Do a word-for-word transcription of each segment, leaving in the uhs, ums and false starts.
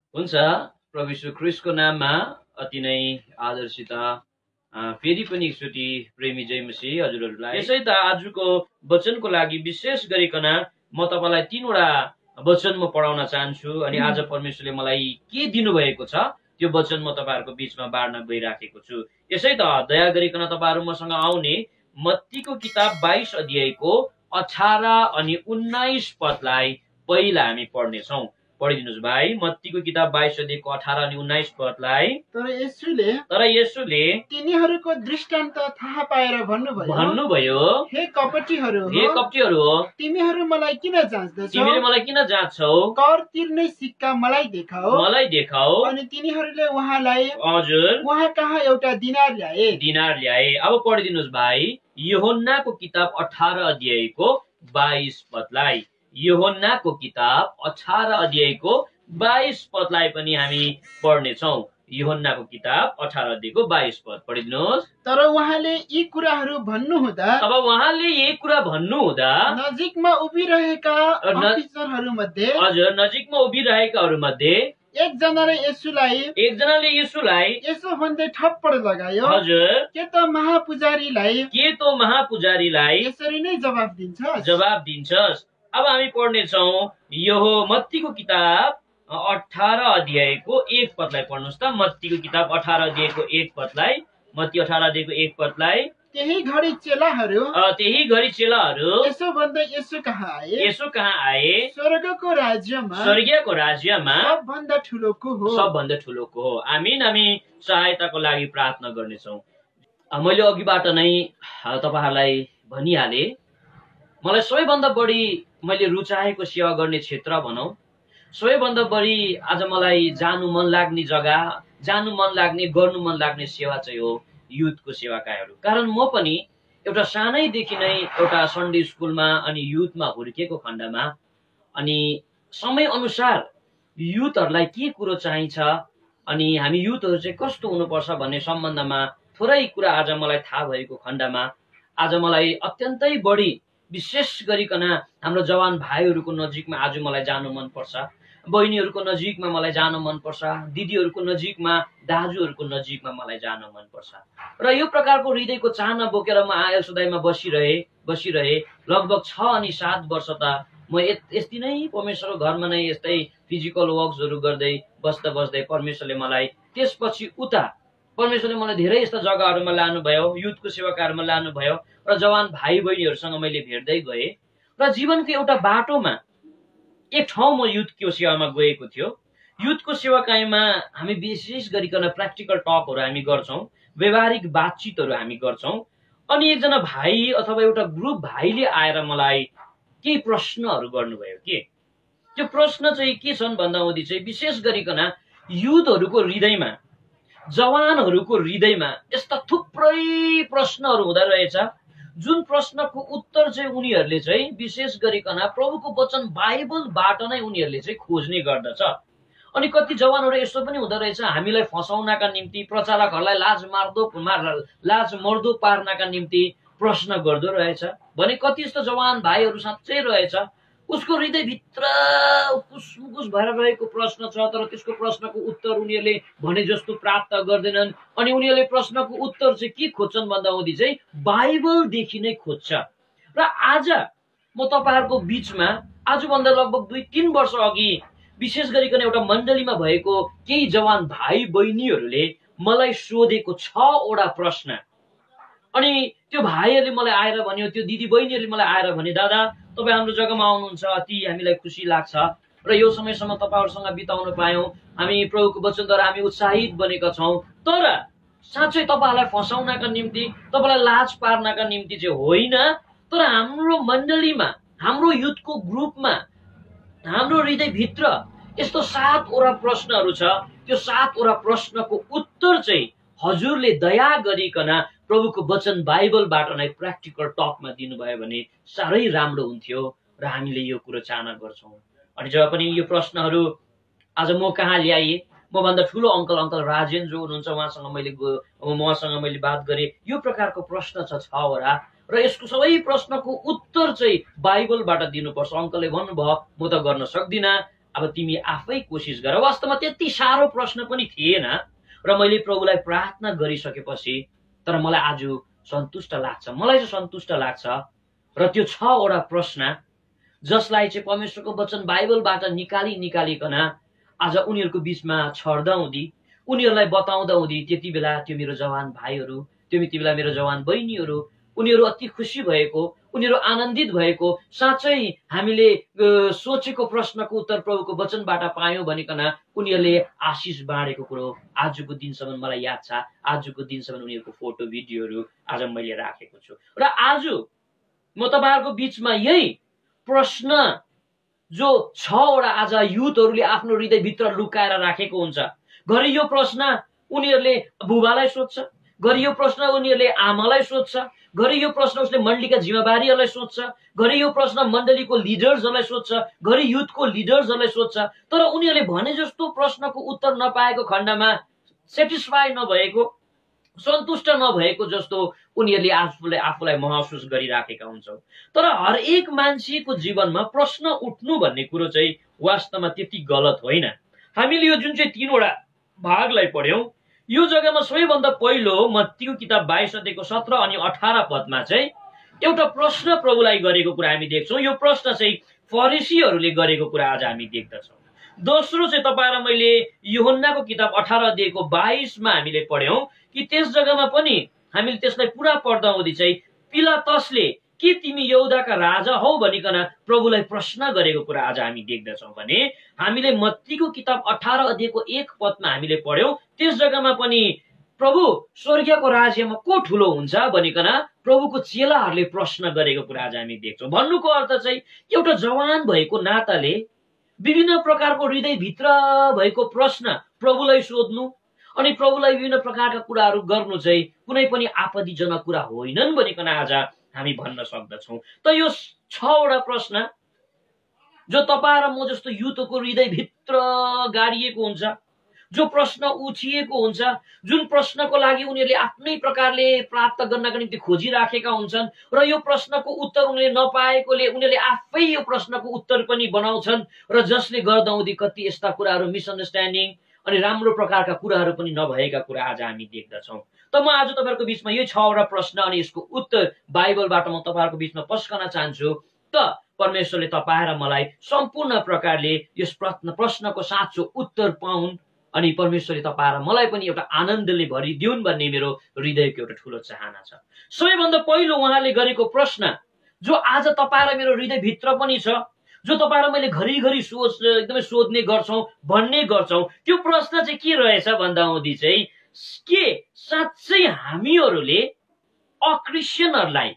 हुन्छ प्रभु यीशु ख्रीष्टको नाममा अति नै आदर्शित फेरि पनि एकचोटि प्रेमी जय मसीह हजुरहरूलाई यसै त आजको वचनको लागि विशेष गरिकन म तपाईलाई तीनवटा वचन म पढाउन चाहन्छु अनि आज परमेश्वरले मलाई के दिनुभएको छ त्यो वचन म तपाईहरुको बीचमा बाँड्न गइराखेको छु। यसै त दया गरिकन तपाईहरु मसँग आउने मत्तीको किताब बाइस अध्यायको अठारह अनि उन्नाइस पदलाई पहिला हामी पढ्ने छौं। पढिदिनुस् भाइ। मत्तीको किताब बाइस अध्यायको अठारह अनि उन्नाइस पदलाई। तर येशूले तर येशूले तिनीहरूको दृष्टान्त थाहा पाएर भन्नुभयो भन्नुभयो हे कपटीहरू हे कपटीहरू हो तिमीहरू मलाई किन जाँच्दछौ? तिमीले मलाई किन जाँच्छौ? कर तिर्ने सिक्का मलाई देखाओ मलाई देखाओ। अनि तिनीहरूले उहाँलाई हजुर उहाँ कहाँ एउटा दिनार ल्याए दिनार ल्याए। अब पढिदिनुस् भाइ। यूहन्नाको किताब अठारह अध्यायको बाइस पदलाई। यूहन्नाको किताब अठारह अध्यायको बाइस पदलाई पनि हामी पढ्ने छौं। यूहन्नाको किताब अठारह अध्यायको बाइस पद पढिदिनुहोस्। तर उहाँले यी कुराहरू भन्नुहुँदा अब उहाँले यही कुरा भन्नुहुँदा नजिकमा उभिरहेका अफिसरहरू मध्ये हजुर नजिकमा उभिरहेकाहरू मध्ये एकजनाले येशूलाई एकजनाले येशूलाई यसो भन्दै थप्पड लगायो हजुर के त महापुजारीलाई के तो महापुजारीलाई यसरी नै जवाब दिन्छ जवाब दिन्छस्। अब हामी पढ्ने छौं यो मत्तीको किताब अठारह अध्यायको एक पदलाई पढ्नुहोस् त। मत्तीको किताब अठारह अध्यायको एक पदलाई। मत्ती अठारह अध्यायको एक पदलाई। त्यही घडी चेलाहरू त्यही घडी चेलाहरू यसो भन्दै यसो कहाँ आए यसो कहाँ आए स्वर्गको राज्यमा स्वर्गीयको राज्यमा सबभन्दा ठुलो को हो सबभन्दा ठुलो को हो। आमीन। हामी सहायताको लागि प्रार्थना गर्नेछौँ। मैले अघिबाट नै तपाईहरुलाई भनिहाले मलाई सबैभन्दा बढी मैले रुचाएको सेवा गर्ने क्षेत्र भनौं, सबैभन्दा बढी आज मलाई जानु मन लाग्ने जग्गा, जानु मन लाग्ने गर्नु मन लाग्ने सेवा चाहिँ हो युथको सेवाकाहरू। कारण म पनि एउटा सानैदेखि नै एउटा सन्डे स्कुलमा अनि युथमा हुर्केको खण्डमा अनि समय अनुसार युथहरूलाई के कुरो चाहिन्छ अनि हामी युथहरू चाहिँ कस्तो हुनुपर्छ भन्ने सम्बन्धमा थोरै कुरा आज मलाई थाहा भएको खण्डमा आज मलाई अत्यन्तै बढी विशेष गरिकन हाम्रो जवान भाइहरूको नजिकमा आज मलाई जानु मन पर्छ, बहिनीहरूको नजिकमा मलाई जानु मन पर्छ, दिदीहरूको नजिकमा दाजुहरूको नजिकमा मलाई जानु मन पर्छ। र यो प्रकारको हृदयको चाहना बोकेर म आयल सुदाईमा बसिरहे बसिरहे लगभग छ अनि सात वर्ष त म यस्तै नै परमेश्वरको घरमा नै यस्तै फिजिकल वर्क्सहरू गर्दै बस्दा बस्दै परमेश्वरले मलाई त्यसपछि उता परमेश्वरले मलाई धेरै यस्ता जग्गाहरूमा लानुभयो, युथको सेवाकाहरूमा लानुभयो र जवान भाइ बहिनीहरूसँग मैले भेट्दै गएँ र जीवनको एउटा बाटोमा एक ठाउँ म युथको सेवामा गएको थियो। युथको सेवाकाईमा हामी विशेष गरिकन प्र्याक्टिकल टकहरू हामी गर्छौं, व्यवहारिक बातचितहरू हामी गर्छौं। अनि एकजना भाइ अथवा एउटा ग्रुप भाइले आएर मलाई केही प्रश्नहरू गर्नुभयो। के त्यो प्रश्न चाहिँ के छन् भन्दा हुँदी चाहिँ विशेष गरिकन युथहरूको हृदयमा, जवानहरूको हृदयमा यस्ता थुप्रै प्रश्नहरू हुँदो रहेछ जुन प्रश्नको उत्तर चाहिँ उनीहरूले चाहिँ विशेष गरिकन प्रभुको वचन बाइबलबाट नै उनीहरूले चाहिँ खोज्ने गर्दछ। अनि कति जवानहरू यस्तो पनि हुँदो रहेछ हामीलाई फसाउनका निम्ति, प्रचारकहरूलाई लाज मार्दो लाज मर्दो पार्नका निम्ति प्रश्न गर्दो रहेछ भने कति यस्तो जवान भाइहरू साँच्चै रहेछ उसको हृदयभित्र कुसमुकुस भएर रहेको प्रश्न छ तर त्यसको प्रश्नको उत्तर उनीहरूले भने जस्तो प्राप्त गर्दैनन्। अनि उनीहरूले प्रश्नको उत्तर चाहिँ के खोज्छन् भन्दा हुँदी चाहिँ बाइबलदेखि नै खोज्छ। र आज म तपाईहरुको बीचमा आजभन्दा लगभग दुई तीन वर्ष अघि विशेष गरिकन एउटा मण्डलीमा भएको केही जवान भाइ बहिनीहरूले मलाई सोधेको छवटा प्रश्न। अनि त्यो भाइहरूले मलाई आएर भन्यो, त्यो दिदी बहिनीहरूले मलाई आएर भने दादा तपाईँ हाम्रो जग्गामा आउनुहुन्छ अति हामीलाई खुसी लाग्छ र यो समयसम्म तपाईहरुसँग बिताउन पायौं, हामी प्रभुको वचनद्वारा हामी उत्साहित बनेका छौं। तर साँच्चै तपाईहरुलाई फसाउनका निम्ति, तपाईलाई लाज पार्नका निम्ति चाहिँ होइन, तर हाम्रो मण्डलीमा, हाम्रो युथको ग्रुपमा, हाम्रो हृदयभित्र यस्तो सातवटा प्रश्नहरू छ। त्यो सातवटा प्रश्नको उत्तर चाहिँ हजुरले दया गरिकन प्रभुको वचन बाइबलबाट नै प्र्याक्टिकल टकमा दिनुभयो भने साह्रै राम्रो हुन्थ्यो र हामीले यो कुरो चाहना गर्छौं। अनि जब पनि यो प्रश्नहरू आज म कहाँ ल्याए, मभन्दा ठुलो अङ्कल अङ्कल राजेन जो हुनुहुन्छ उहाँसँग मैले उहाँसँग मैले बात गरेँ। यो प्रकारको प्रश्न छ छवटा र यसको सबै प्रश्नको उत्तर चाहिँ बाइबलबाट दिनुपर्छ। अङ्कलले भन्नुभयो म त गर्न सक्दिनँ, अब तिमी आफै कोसिस गर। वास्तवमा त्यति साह्रो प्रश्न पनि थिएन र मैले प्रभुलाई प्रार्थना गरिसकेपछि तर मलाई आज सन्तुष्ट लाग्छ, मलाई चाहिँ सन्तुष्ट लाग्छ। र त्यो छवटा प्रश्न जसलाई चाहिँ परमेश्वरको वचन बाइबलबाट निकाली निकालिकन आज उनीहरूको बिचमा छर्दा हुँदी, उनीहरूलाई बताउँदा हुँदी, त्यति बेला त्यो मेरो जवान भाइहरू, त्यो त्यति बेला मेरो जवान बहिनीहरू, उनीहरू अति खुसी भएको, उनीहरू आनन्दित भएको, साँच्चै हामीले सोचेको प्रश्नको उत्तर प्रभुको वचनबाट पायौँ भनिकन उनीहरूले आशिष बाँडेको कुरो आजको दिनसम्म मलाई याद छ। आजको दिनसम्म उनीहरूको फोटो भिडियोहरू आज मैले राखेको छु। र आज म तपाईँहरूको बिचमा यही प्रश्न जो छवटा आज युथहरूले आफ्नो हृदयभित्र लुकाएर राखेको हुन्छ, घरि यो प्रश्न उनीहरूले बुबालाई सोध्छ, घरि यो प्रश्न उनीहरूले आमालाई सोध्छ, घरि यो प्रश्न उसले मण्डलीका जिम्मेवारीहरूलाई सोध्छ, घरि यो प्रश्न मण्डलीको लिडर्सहरूलाई सोध्छ, घरि युथको लिडर्सहरूलाई सोध्छ। तर उनीहरूले भने जस्तो प्रश्नको उत्तर नपाएको खण्डमा सेटिस्फाई नभएको, सन्तुष्ट नभएको जस्तो उनीहरूले आफूलाई आफूलाई महसुस गरिराखेका हुन्छौँ। तर हरेक मान्छेको जीवनमा प्रश्न उठ्नु भन्ने कुरो चाहिँ वास्तवमा त्यति गलत होइन। हामीले यो जुन चाहिँ तीनवटा भागलाई पढ्यौं, यो जग्गामा सबैभन्दा पहिलो मत्तीको किताब बाइस अध्यायको सत्र अनि अठार पदमा चाहिँ एउटा प्रश्न प्रभुलाई गरेको कुरा हामी देख्छौँ। यो प्रश्न चाहिँ फरिसीहरूले गरेको कुरा आज हामी देख्दछौँ। दोस्रो चाहिँ तपाईँ र मैले यूहन्नाको किताब अठार अध्यायको बाइसमा हामीले पढ्यौं कि त्यस जग्गामा पनि हामीले त्यसलाई पुरा पढ्दा हुँदी चाहिँ पिलातसले के तिमी यहुदाका राजा हौ भनिकन प्रभुलाई प्रश्न गरेको कुरा आज हामी देख्दछौँ भने हामीले मत्तीको किताब अठार अध्यायको एक पदमा हामीले पढ्यौं, त्यस जग्गामा पनि प्रभु स्वर्गको राज्यमा को ठुलो हुन्छ भनिकन प्रभुको चेलाहरूले प्रश्न गरेको कुरा आज हामी देख्छौँ। भन्नुको अर्थ चाहिँ एउटा जवान भएको नाताले विभिन्न प्रकारको हृदयभित्र भएको प्रश्न प्रभुलाई सोध्नु अनि प्रभुलाई विभिन्न प्रकारका कुराहरू गर्नु चाहिँ कुनै पनि आपत्तिजनक कुरा होइनन् भनिकन आज हामी भन्न सक्दछौँ। त यो छवटा प्रश्न जो तपाईँ र म जस्तो युथको हृदयभित्र गाडिएको हुन्छ, जो प्रश्न उठिएको हुन्छ, जुन प्रश्नको लागि उनीहरूले आफ्नै प्रकारले प्राप्त गर्नका निम्ति खोजिराखेका हुन्छन् र यो प्रश्नको उत्तर उनीहरूले नपाएकोले उनीहरूले आफै यो प्रश्नको उत्तर पनि बनाउँछन् र जसले गर्दा हुँदी कति यस्ता कुराहरू मिसअन्डरस्ट्यान्डिङ अनि राम्रो प्रकारका कुराहरू पनि नभएका कुरा आज हामी देख्दछौँ। त म आज तपाईँहरूको बिचमा यो छवटा प्रश्न अनि यसको उत्तर बाइबलबाट म तपाईँहरूको बिचमा पस्कन चाहन्छु। त परमेश्वरले तपाईँ र मलाई सम्पूर्ण प्रकारले यस प्रश्न प्रश्नको साँचो उत्तर पाउन् अनि परमेश्वरले तपाईँ र मलाई पनि एउटा आनन्दले भरिदिउन् भन्ने मेरो हृदयको एउटा ठुलो चाहना छ। सबैभन्दा पहिलो उहाँले गरेको प्रश्न जो आज तपाईँ र मेरो हृदयभित्र पनि छ, जो तपाईँ र मैले घरिघरि सोच एकदमै सोध्ने गर्छौँ भन्ने गर्छौँ, त्यो प्रश्न चाहिँ के रहेछ भन्दा हुँदी चाहिँ के साँच्चै हामीहरूले अक्रिस्चियनहरूलाई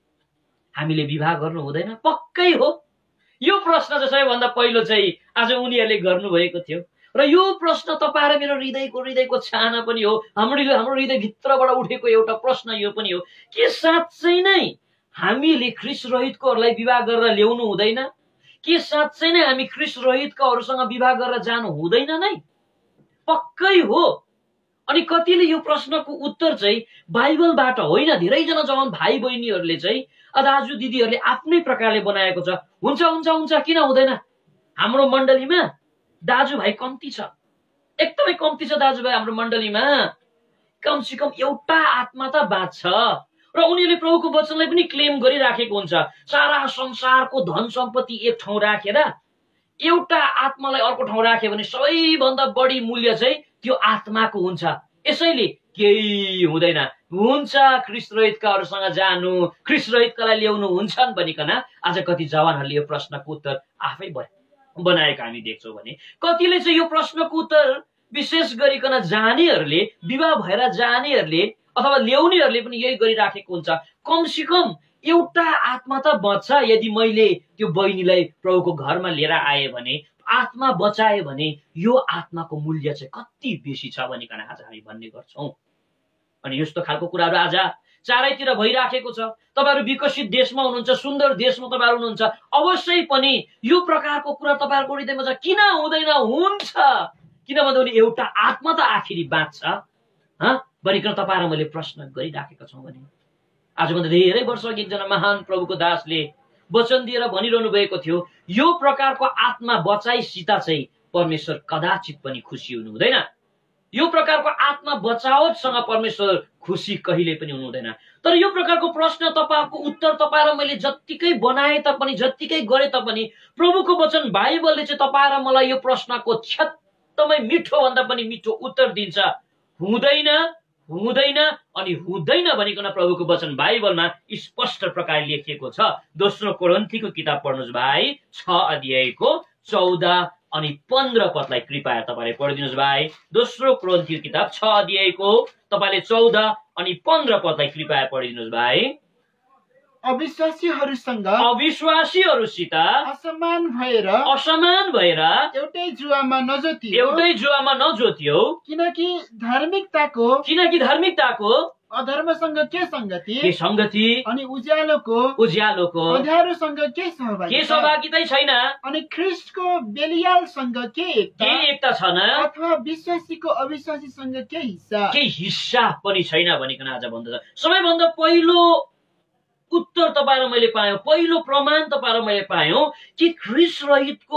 हामीले विवाह गर्नु हुँदैन? पक्कै हो। यो प्रश्न चाहिँ सबैभन्दा पहिलो चाहिँ आज उनीहरूले गर्नुभएको थियो र यो प्रश्न तपाईँ र मेरो हृदयको हृदयको चाहना पनि हो, हाम्रो हाम्रो हृदयभित्रबाट उठेको एउटा प्रश्न यो पनि हो के साँच्चै नै हामीले ख्रीष्ट रहितकोहरूलाई विवाह गरेर ल्याउनु हुँदैन? के साँच्चै नै हामी ख्रीष्ट रहितकाहरूसँग विवाह गरेर जानु हुँदैन नै? पक्कै हो। अनि कतिले यो प्रश्नको उत्तर चाहिँ बाइबलबाट होइन, धेरैजना जवान भाइ बहिनीहरूले चाहिँ दाजु दिदीहरूले आफ्नै प्रकारले बनाएको छ। हुन्छ हुन्छ हुन्छ किन हुँदैन? हाम्रो मण्डलीमा दाजुभाइ कम्ती छ, एकदमै कम्ती छ दाजुभाइ हाम्रो मण्डलीमा, कमसे कम एउटा आत्मा त बाँच्छ। र उनीहरूले प्रभुको वचनलाई पनि क्लेम गरिराखेको हुन्छ। सारा संसारको धन सम्पत्ति एक ठाउँ राखेर एउटा आत्मालाई अर्को ठाउँ राख्यो भने सबैभन्दा बढी मूल्य चाहिँ त्यो आत्माको हुन्छ। यसैले केही हुँदैन, हुन्छ ख्रीष्ट रहितकाहरूसँग जानु, ख्रीष्ट रहितकालाई ल्याउनु हुन्छन् भनिकन आज कति जवानहरूले यो प्रश्नको उत्तर आफै बनाएको हामी देख्छौँ भने कतिले चाहिँ यो प्रश्नको उत्तर विशेष गरिकन जानेहरूले, विवाह भएर जानेहरूले अथवा ल्याउनेहरूले पनि यही गरिराखेको हुन्छ। कमसे कम एउटा आत्मा त बच्छ। यदि मैले त्यो बहिनीलाई प्रभुको घरमा लिएर आएँ भने, आत्मा बचाए भने यो आत्माको मूल्य चाहिँ कति बेसी छ भनिकन आज हामी भन्ने गर्छौँ। अनि यस्तो खालको कुराहरू आज चारैतिर भइराखेको छ। तपाईँहरू विकसित देशमा हुनुहुन्छ, सुन्दर देशमा तपाईँहरू हुनुहुन्छ, अवश्य पनि यो प्रकारको कुरा तपाईँहरूको हृदयमा छ। किन हुँदैन? हुन्छ। किन भन्दा एउटा आत्मा त आखिरी बाँच्छ भनिकन तपाईँ र मैले प्रश्न गरिराखेका छौँ भने आजभन्दा धेरै वर्ष अघि एकजना महान प्रभुको दासले वचन दिएर भनिरहनु भएको थियो, यो प्रकारको आत्मा बचाइसित चाहिँ परमेश्वर कदाचित पनि खुसी हुनु हुँदैन। यो प्रकारको आत्मा बचावटसँग परमेश्वर खुसी कहिले पनि हुनु हुँदैन। तर यो प्रकारको प्रश्न तपाईँको उत्तर तपाईँ र मैले जत्तिकै बनाए तापनि, जत्तिकै गरे तापनि, प्रभुको वचन बाइबलले चाहिँ तपाईँ र मलाई यो प्रश्नको छ्यात्तमै मिठो भन्दा पनि मिठो उत्तर दिन्छ। हुँदैन, हुँदैन अनि हुँदैन भनिकन प्रभुको वचन बाइबलमा स्पष्ट प्रकारले लेखिएको छ। दोस्रो कोरिन्थीको किताब पढ्नुहोस् भाइ, छ अध्यायको चौध अनि पन्ध्र पदलाई कृपया तपाईँले पढिदिनुहोस् भाइ। दोस्रो कोरिन्थीको किताब छ अध्यायको तपाईँले चौध अनि पन्ध्र पदलाई कृपया पढिदिनुहोस् भाइ। अविश्वासीहरूसँग अविश्वासीहरूसित असमान भएर असमान भएर एउटै जुवामा नजोतियो, एउटै जुवामा नजोतियो, किनकि धार्मिकताको किनकि धार्मिकताको अधर्मसँग के संगति के संगति अनि उज्यालोको उज्यालोको अँध्यारोसँग के के सहभागिता सहभागितै छैन, अनि ख्रिस्टको बेलियालसँग के एकता के एकता छैन, अथवा विश्वासीको अविश्वासीसँग के हिस्सा के हिस्सा पनि छैन भनिकन आज भन्दछ। सबैभन्दा पहिलो उत्तर तपाईँ र मैले पायौँ, पहिलो प्रमाण तपाईँ र मैले पायौँ कि ख्रिस्ट रहितको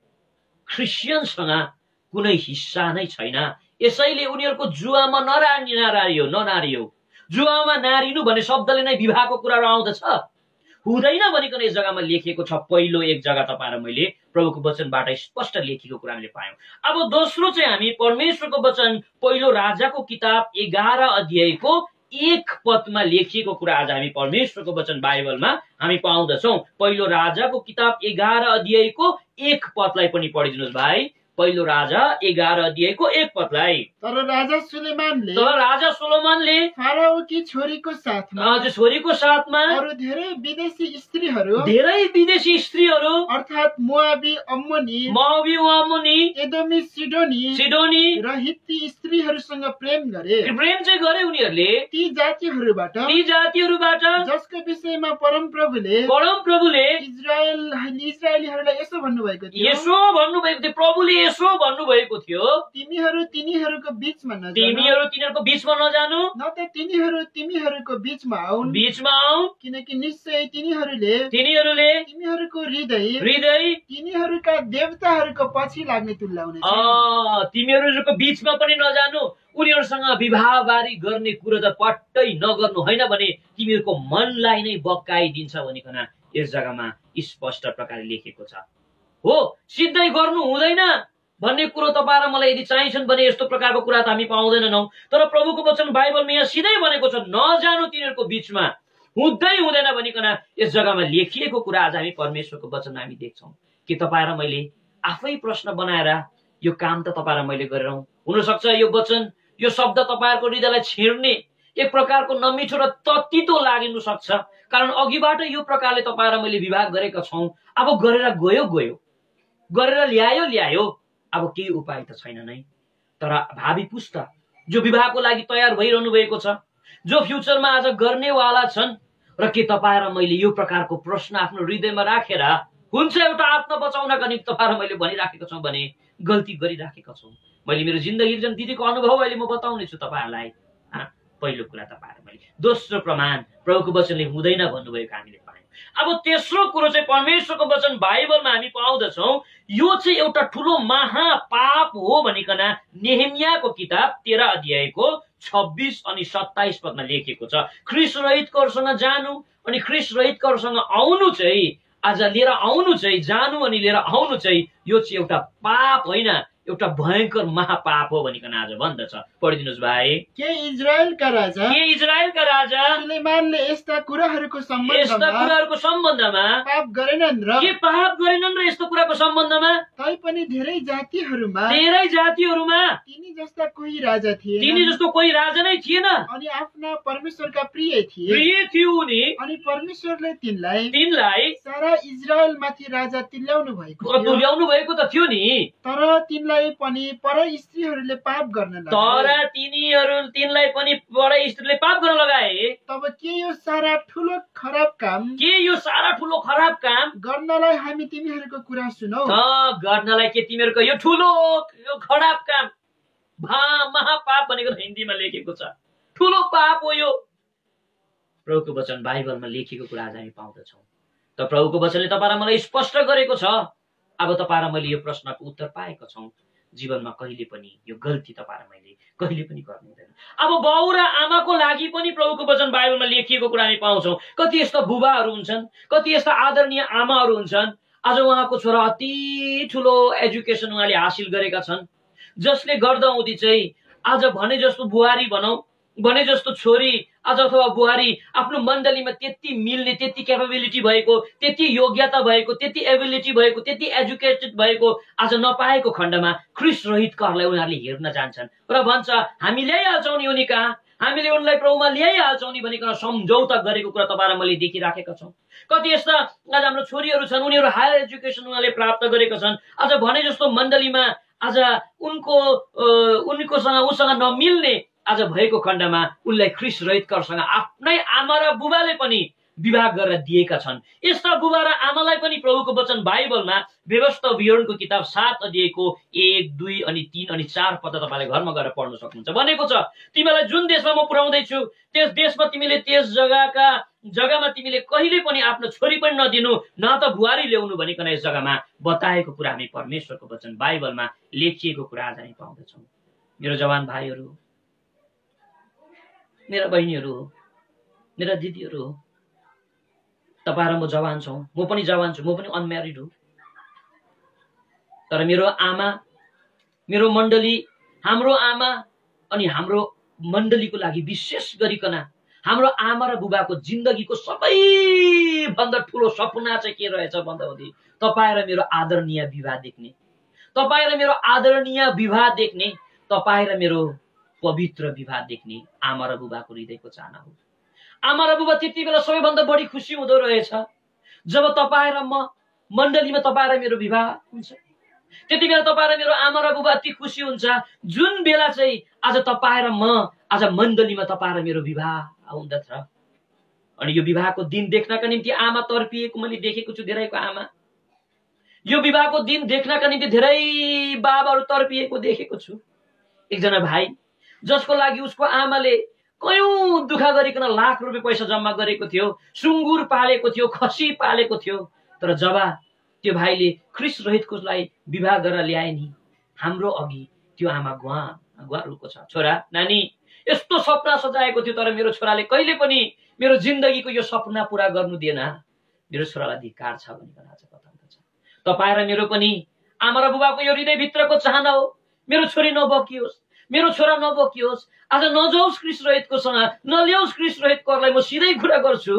क्रिस्चियनसँग कुनै हिस्सा नै छैन। यसैले उनीहरूको जुवामा नरानी नरारियो ननारियो। जुवामा नारिनु भन्ने शब्दले नै विवाहको कुराहरू आउँदछ, हुँदैन भनिकन यस जग्गामा लेखिएको छ। पहिलो एक जग्गा तपाईँ र मैले प्रभुको वचनबाट स्पष्ट लेखिएको कुरा हामीले पायौँ। अब दोस्रो चाहिँ हामी परमेश्वरको वचन पहिलो राजाको किताब एघार अध्यायको एक पदमा लेखिएको कुरा आज हामी परमेश्वरको वचन बाइबलमा हामी पाउँदछौँ। पहिलो राजाको किताब एघार अध्यायको एक पदलाई पनि पढिदिनुहोस् भाइ। पहिलो राजा एघार अध्यायको एक पदलाई। तर राजा सुलेमानले तर राजा सोलोमनले फाराओकी छोरीको साथमा आज छोरीको साथमा अरू धेरै विदेशी स्त्रीहरू धेरै विदेशी स्त्रीहरू अर्थात् मोआबी, अम्मोनी, मोआबी, अम्मोनी, एदोमी, सिडोनी सिडोनी र हित्ती स्त्रीहरूसँग प्रेम गरे। प्रेम चाहिँ गरे उनीहरूले ती जातिहरूबाट ती जातिहरूबाट जसको विषयमा परमप्रभुले परमप्रभुले इजरायल इजरायलीहरूलाई यसो भन्नुभएको थियो, यसो भन्नुभएको थियो, प्रभुले यसो भन्नुभएको थियो, तिमीहरू तिनीहरूको बीचमा नजानु, तिमीहरू तिनीहरूको बीचमा नजानु, न त तिनीहरू तिमीहरूको बीचमा आउन्, बीचमा आऊ, किनकि निश्चय तिनीहरूले तिनीहरूले तिमीहरूको हृदय हृदय तिनीहरूका देवताहरूको पछि लाग्ने तुल्याउनेछ। अँ, तिमीहरूको बीचमा पनि नजानु, उनीहरूसँग विवाहबारी गर्ने कुरो त पट्टै नगर्नु, होइन भने तिमीहरूको मनलाई नै बक्काइदिन्छ भनिकन यस जग्गामा स्पष्ट प्रकारले लेखेको छ। हो, सिधै गर्नु हुँदैन भन्ने कुरो तपाईँ र मलाई यदि चाहिन्छन् भने यस्तो प्रकारको कुरा त हामी पाउँदैनौँ। तर प्रभुको वचन बाइबलमा यहाँ सिधै भनेको छ, नजानु तिनीहरूको बीचमा, हुँदै हुँदैन भनिकन यस जग्गामा लेखिएको कुरा आज हामी परमेश्वरको वचनमा हामी देख्छौँ। कि तपाईँ र मैले आफै प्रश्न बनाएर यो काम त तपाईँ र मैले गरेरौँ। हुनसक्छ यो वचन, यो शब्द तपाईँहरूको हृदयलाई छिर्ने एक प्रकारको नमिठो र तत्तितो लागिनु सक्छ, कारण अघिबाट यो प्रकारले तपाईँ र मैले विवाह गरेका छौँ। अब गरेर गयो गयो, गरेर ल्यायो ल्यायो, अब केही उपाय त छैन नै। तर भावी पुस्ता जो विवाहको लागि तयार भइरहनु भएको छ, जो फ्युचरमा आज गर्नेवाला छन्, र के तपाईँ र मैले यो प्रकारको प्रश्न आफ्नो हृदयमा राखेर हुन्छ एउटा आत्मा बचाउनका निम्ति तपाईँ र मैले भनिराखेका छौँ भने गल्ती गरिराखेका छौँ। मैले मेरो जिन्दगी जुन दिदीको अनुभव अहिले म बताउने छु तपाईँहरूलाई। पहिलो कुरा तपाईँ र मैले। दोस्रो प्रमाण प्रभुको वचनले हुँदैन भन्नुभएको हामीले पायौँ। अब तेस्रो कुरो चाहिँ परमेश्वरको वचन बाइबलमा हामी पाउँदछौँ, यो चाहिँ एउटा ठुलो महापाप हो भनिकन नेहेमियाको किताब तेह्र अध्यायको छब्बिस अनि सत्ताइस पदमा लेखिएको छ। ख्रिस्ट रहितकोहरूसँग जानु अनि ख्रिस्ट रहितकोहरूसँग आउनु चाहिँ, आज लिएर आउनु चाहिँ, जानु अनि लिएर आउनु चाहिँ, यो चाहिँ एउटा पाप होइन, एउटा भयंकर महापाप हो भनिकन आज भन्दछ। पढिदिनुहोस् भाइ। के इजरायलका राजा के इजरायलका राजा सुलेमानले यस्ता कुराहरूको यस्ता सम्बन्धमा कुराहरूको सम्बन्धमा पाप गरेनन् र के पाप गरेनन् र यस्तो कुराको सम्बन्धमा तैपनि धेरै जातिहरूमा धेरै जातिहरूमा तिनी जस्ता कोही राजा थिए तिनी जस्तो कोही राजा नै थिएन, अनि आफ्ना परमेश्वरका प्रिय थिए। प्रिय थियो उनी, अनि परमेश्वरले तिनलाई तिनलाई सारा इजरायलमाथि राजा तुल्याउनु भएको थियो। तुल्याउनु भएको त थियो नि, तर तिनलाई पनि पर स्त्रीहरूले पाप गर्न तर लगाए। तिनीहरू तिनलाई पनि बडा स्त्रीले पाप गर्न लगाए। तब के यो सारा ठुलो खराब काम के यो सारा ठुलो खराब काम गर्नलाई हामी तिमीहरूको कुरा सुनौ? अँ, गर्नलाई के तिमीहरूको यो ठुलो यो खराब काम, भा महापाप भनेको हिन्दीमा लेखेको छ, ठुलो पाप हो यो। प्रभुको वचन बाइबलमा लेखेको कुरा आज हामी पाउँदछौँ। त प्रभुको वचनले तपाईँ र मलाई स्पष्ट गरेको छ। अब तपाईँ र मैले यो प्रश्नको उत्तर पाएका छौँ। जीवनमा कहिले पनि यो गल्ती तपाईँ र मैले कहिले पनि गर्नु हुँदैन। अब बाउ र आमाको लागि पनि प्रभुको वचन बाइबलमा लेखिएको कुरा हामी पाउँछौँ। कति यस्ता बुबाहरू हुन्छन्, कति यस्ता आदरणीय आमाहरू हुन्छन्, आज उहाँको छोरा अति ठुलो एजुकेसन उहाँले हासिल गरेका छन्, जसले गर्दा उदी चाहिँ आज भने जस्तो बुहारी भनौँ, भने जस्तो छोरी आज अथवा बुहारी आफ्नो मण्डलीमा त्यति मिल्ने, त्यति क्यापेबिलिटी भएको, त्यति योग्यता भएको, त्यति एबिलिटी भएको, त्यति एजुकेटेड भएको आज नपाएको खण्डमा ख्रिस्ट रहितकाहरूलाई उनीहरूले हेर्न जान्छन् र भन्छ हामी ल्याइहाल्छौँ नि उनी कहाँ, हामीले उनलाई प्रभुमा ल्याइहाल्छौँ नि भनिकन सम्झौता गरेको कुरा तपाईँ र मैले देखिराखेका छौँ। कति यस्ता आज हाम्रो छोरीहरू छन्, उनीहरू हायर एजुकेसन उहाँले प्राप्त गरेका छन्, आज भने जस्तो मण्डलीमा आज उनको उनकोसँग उसँग नमिल्ने आज भएको खण्डमा उनलाई ख्रिस्ट रहितकारसँग आफ्नै आमा र बुबाले पनि विवाह गरेर दिएका छन्। यस्ता बुबा र आमालाई पनि प्रभुको वचन बाइबलमा व्यवस्था विवरणको किताब सात अध्यायको एक दुई अनि तीन अनि चार पद तपाईँले घरमा गएर पढ्न सक्नुहुन्छ। भनेको छ तिमीलाई जुन देशमा म पुर्याउँदैछु त्यस देशमा तिमीले त्यस जग्गाका जग्गामा तिमीले कहिले पनि आफ्नो छोरी पनि नदिनु, न त बुहारी ल्याउनु भनिकन यस जग्गामा बताएको कुरा हामी परमेश्वरको वचन बाइबलमा लेखिएको कुरा आज हामी पाउँदछौँ। मेरो जवान भाइहरू, मेरा बहिनीहरू, मेरा दिदीहरू हो, तपाईँ र म जवान छौँ, म पनि जवान छु, म पनि अनम्यारिड हो। तर मेरो आमा, मेरो मण्डली, हाम्रो आमा अनि हाम्रो मण्डलीको लागि विशेष गरिकन हाम्रो आमा र बुबाको जिन्दगीको सबैभन्दा ठुलो सपना चाहिँ के रहेछ भन्दाखेरि तपाईँ र मेरो आदरणीय विवाह देख्ने, तपाईँ र मेरो आदरणीय विवाह देख्ने, तपाईँ र मेरो पवित्र विवाह देख्ने आमा र बुबाको हृदयको चाहना हो। आमा र बुबा त्यति बेला सबैभन्दा बढी खुसी हुँदो रहेछ जब तपाईँ र म मण्डलीमा तपाईँ र मेरो विवाह हुन्छ। त्यति बेला तपाईँ र मेरो आमा र बुबा अति खुसी हुन्छ जुन बेला चाहिँ आज तपाईँ र म आज मण्डलीमा तपाईँ र मेरो विवाह हुँदछ। अनि यो विवाहको दिन देख्नका निम्ति आमा तर्पिएको मैले देखेको छु, धेरैको आमा। यो विवाहको दिन देख्नका निम्ति धेरै बाबाहरू तर्पिएको देखेको छु। एकजना भाइ जसको लागि उसको आमाले कयौं दुःख गरिकन लाख रुपियाँ पैसा जम्मा गरेको थियो, सुँगुर पालेको थियो, खसी पालेको थियो, तर जब त्यो भाइले ख्रिस्ट रहितकोलाई विवाह गरेर ल्याए नि हाम्रो अघि त्यो आमा गुवा गुवारुको छ। छोरा नानी यस्तो सपना सजाएको थियो तर मेरो छोराले कहिले पनि मेरो जिन्दगीको यो सपना पूरा गर्नु दिएन, मेरो छोरालाई धिक्कार छ भनिकन आज बताउँदछ। तपाईँ र मेरो पनि आमा र बुबाको यो हृदयभित्रको चाहना हो मेरो छोरी नबकियोस्, मेरो छोरा नबकियोस्, आज नजाओस् ख्रिस्ट रहितकोसँग, नल्याओस् ख्रिस्ट रहितकोलाई। म सिधै कुरा गर्छु।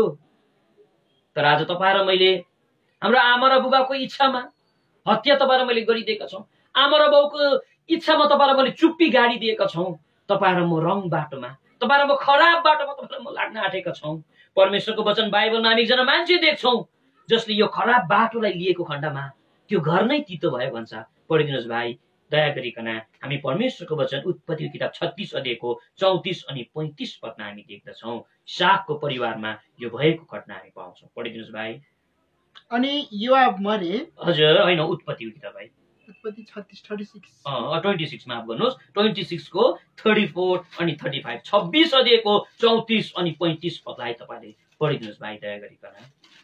तर आज तपाईँ र मैले हाम्रो आमा र बुबाको इच्छामा हत्या तपाईँ र मैले गरिदिएका छौँ, आमा र बाउको इच्छामा तपाईँ र मैले चुप्पी गाडिदिएका छौँ। तपाईँ र म रङ बाटोमा, तपाईँ र म खराब बाटोमा तपाईँ र म लाग्न आँटेका छौँ। परमेश्वरको वचन बाइबलमा हामी एकजना मान्छे देख्छौँ जसले यो खराब बाटोलाई लिएको खण्डमा त्यो घर नै तितो भयो भन्छ। पढिदिनुहोस् भाइ दया गरिकन। हामी परमेश्वरको वचन उत्पत्ति किताब छत्तीस अध्यायको चौतिस अनि पैंतिस पदमा हामी देख्दछौँ सागको परिवारमा यो भएको घटना हामी पाउँछौँ। पढिदिनुहोस् भाइ। अनि योआब मरे। हजुर होइन, उत्पत्ति किताब भाइ उत्पत्ति छत्तीस थर्टी सिक्स ट्वेन्टी सिक्स माफ गर्नुहोस्, ट्वेन्टी सिक्सको थर्टी फोर अनि थर्टी फाइभ छब्बिस अध्यायको चौतिस अनि पैंतिस पदलाई तपाईँले पढिदिनुहोस् भाइ दया गरिकन।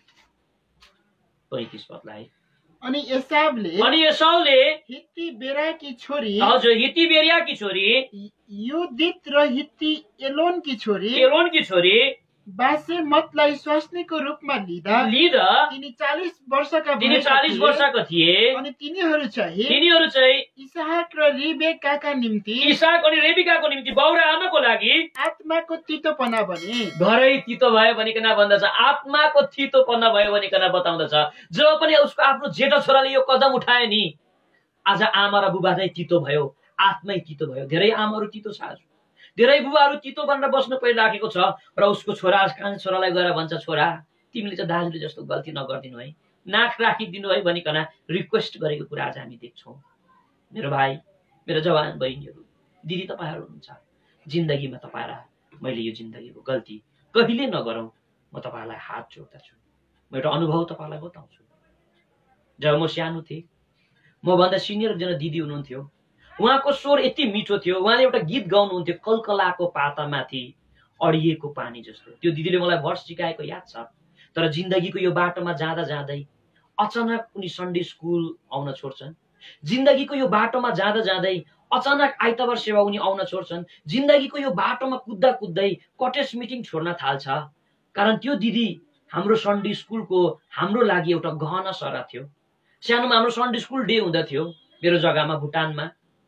पैंतिस पदलाई। अनि एसावले अनि एसावले हित्ती बेराकी छोरी, हजुर हित्ती बेरियाकी छोरी, युदित र हित्ती एलोनकी छोरी एलोनकी छोरी बासेमतलाई स्वास्नीको रूपमा लिँदा लिँदा तिनी चालीस वर्षका तिनी चालीस वर्षका थिए। अनि तिनीहरू चाहिँ तिनीहरू चाहिँ इसाक र रिबेकाका निम्ति इसाक अनि रेबिकाको निम्ति बाउ र आमाको लागि आत्माको तितोपना बने। घरै तितो भयो भनिकन भन्दछ, आत्माको तितोपना भयो भनिकन बताउँदछ। जब पनि उसको आफ्नो जेठा छोराले यो कदम उठाए नि आज आमा र बुबा नै तितो भयो, आत्मै तितो भयो। धेरै आमाहरू तितो छ, आज धेरै बुबाहरू तितो बनेर बस्नु परिराखेको छ र उसको छोरा कान्छा छोरालाई गएर भन्छ छोरा तिमीले चाहिँ दाजुले जस्तो गल्ती नगरिदिनु है, नाक राखिदिनु है भनिकन रिक्वेस्ट गरेको कुरा आज हामी देख्छौँ। मेरो भाइ, मेरो जवान बहिनीहरू, दिदी तपाईँहरू हुनुहुन्छ, जिन्दगीमा तपाईँ र मैले यो जिन्दगीको गल्ती कहिले नगरौँ म तपाईँहरूलाई हात जोड्दछु। म एउटा अनुभव तपाईँलाई बताउँछु। जब म सानो थिएँ, मभन्दा सिनियर एकजना दिदी हुनुहुन्थ्यो, उहाँको स्वर यति मिठो थियो, उहाँले एउटा गीत गाउनुहुन्थ्यो कलकलाको पातामाथि अडिएको पानी जस्तो। त्यो दिदीले मलाई वर्ष सिकाएको याद छ। तर जिन्दगीको यो बाटोमा जाँदा जाँदै अचानक उनी सन्डे स्कुल आउन छोड्छन्। जिन्दगीको यो बाटोमा जाँदा जाँदै अचानक आइतबार सेवा उनी आउन छोड्छन्। जिन्दगीको यो बाटोमा कुद्दा कुद्दै कटेज मिटिङ छोड्न थाल्छ। कारण त्यो दिदी हाम्रो सन्डे स्कुलको हाम्रो लागि एउटा गहना सरा थियो। सानोमा हाम्रो सन्डे स्कुल डे हुँदथ्यो मेरो जग्गामा भुटानमा।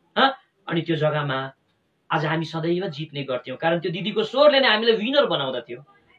अनि त्यो जग्गामा आज हामी सदैव जित्ने गर्थ्यौँ, कारण त्यो दिदीको स्वरले नै हामीलाई विनर बनाउँदथ्यो।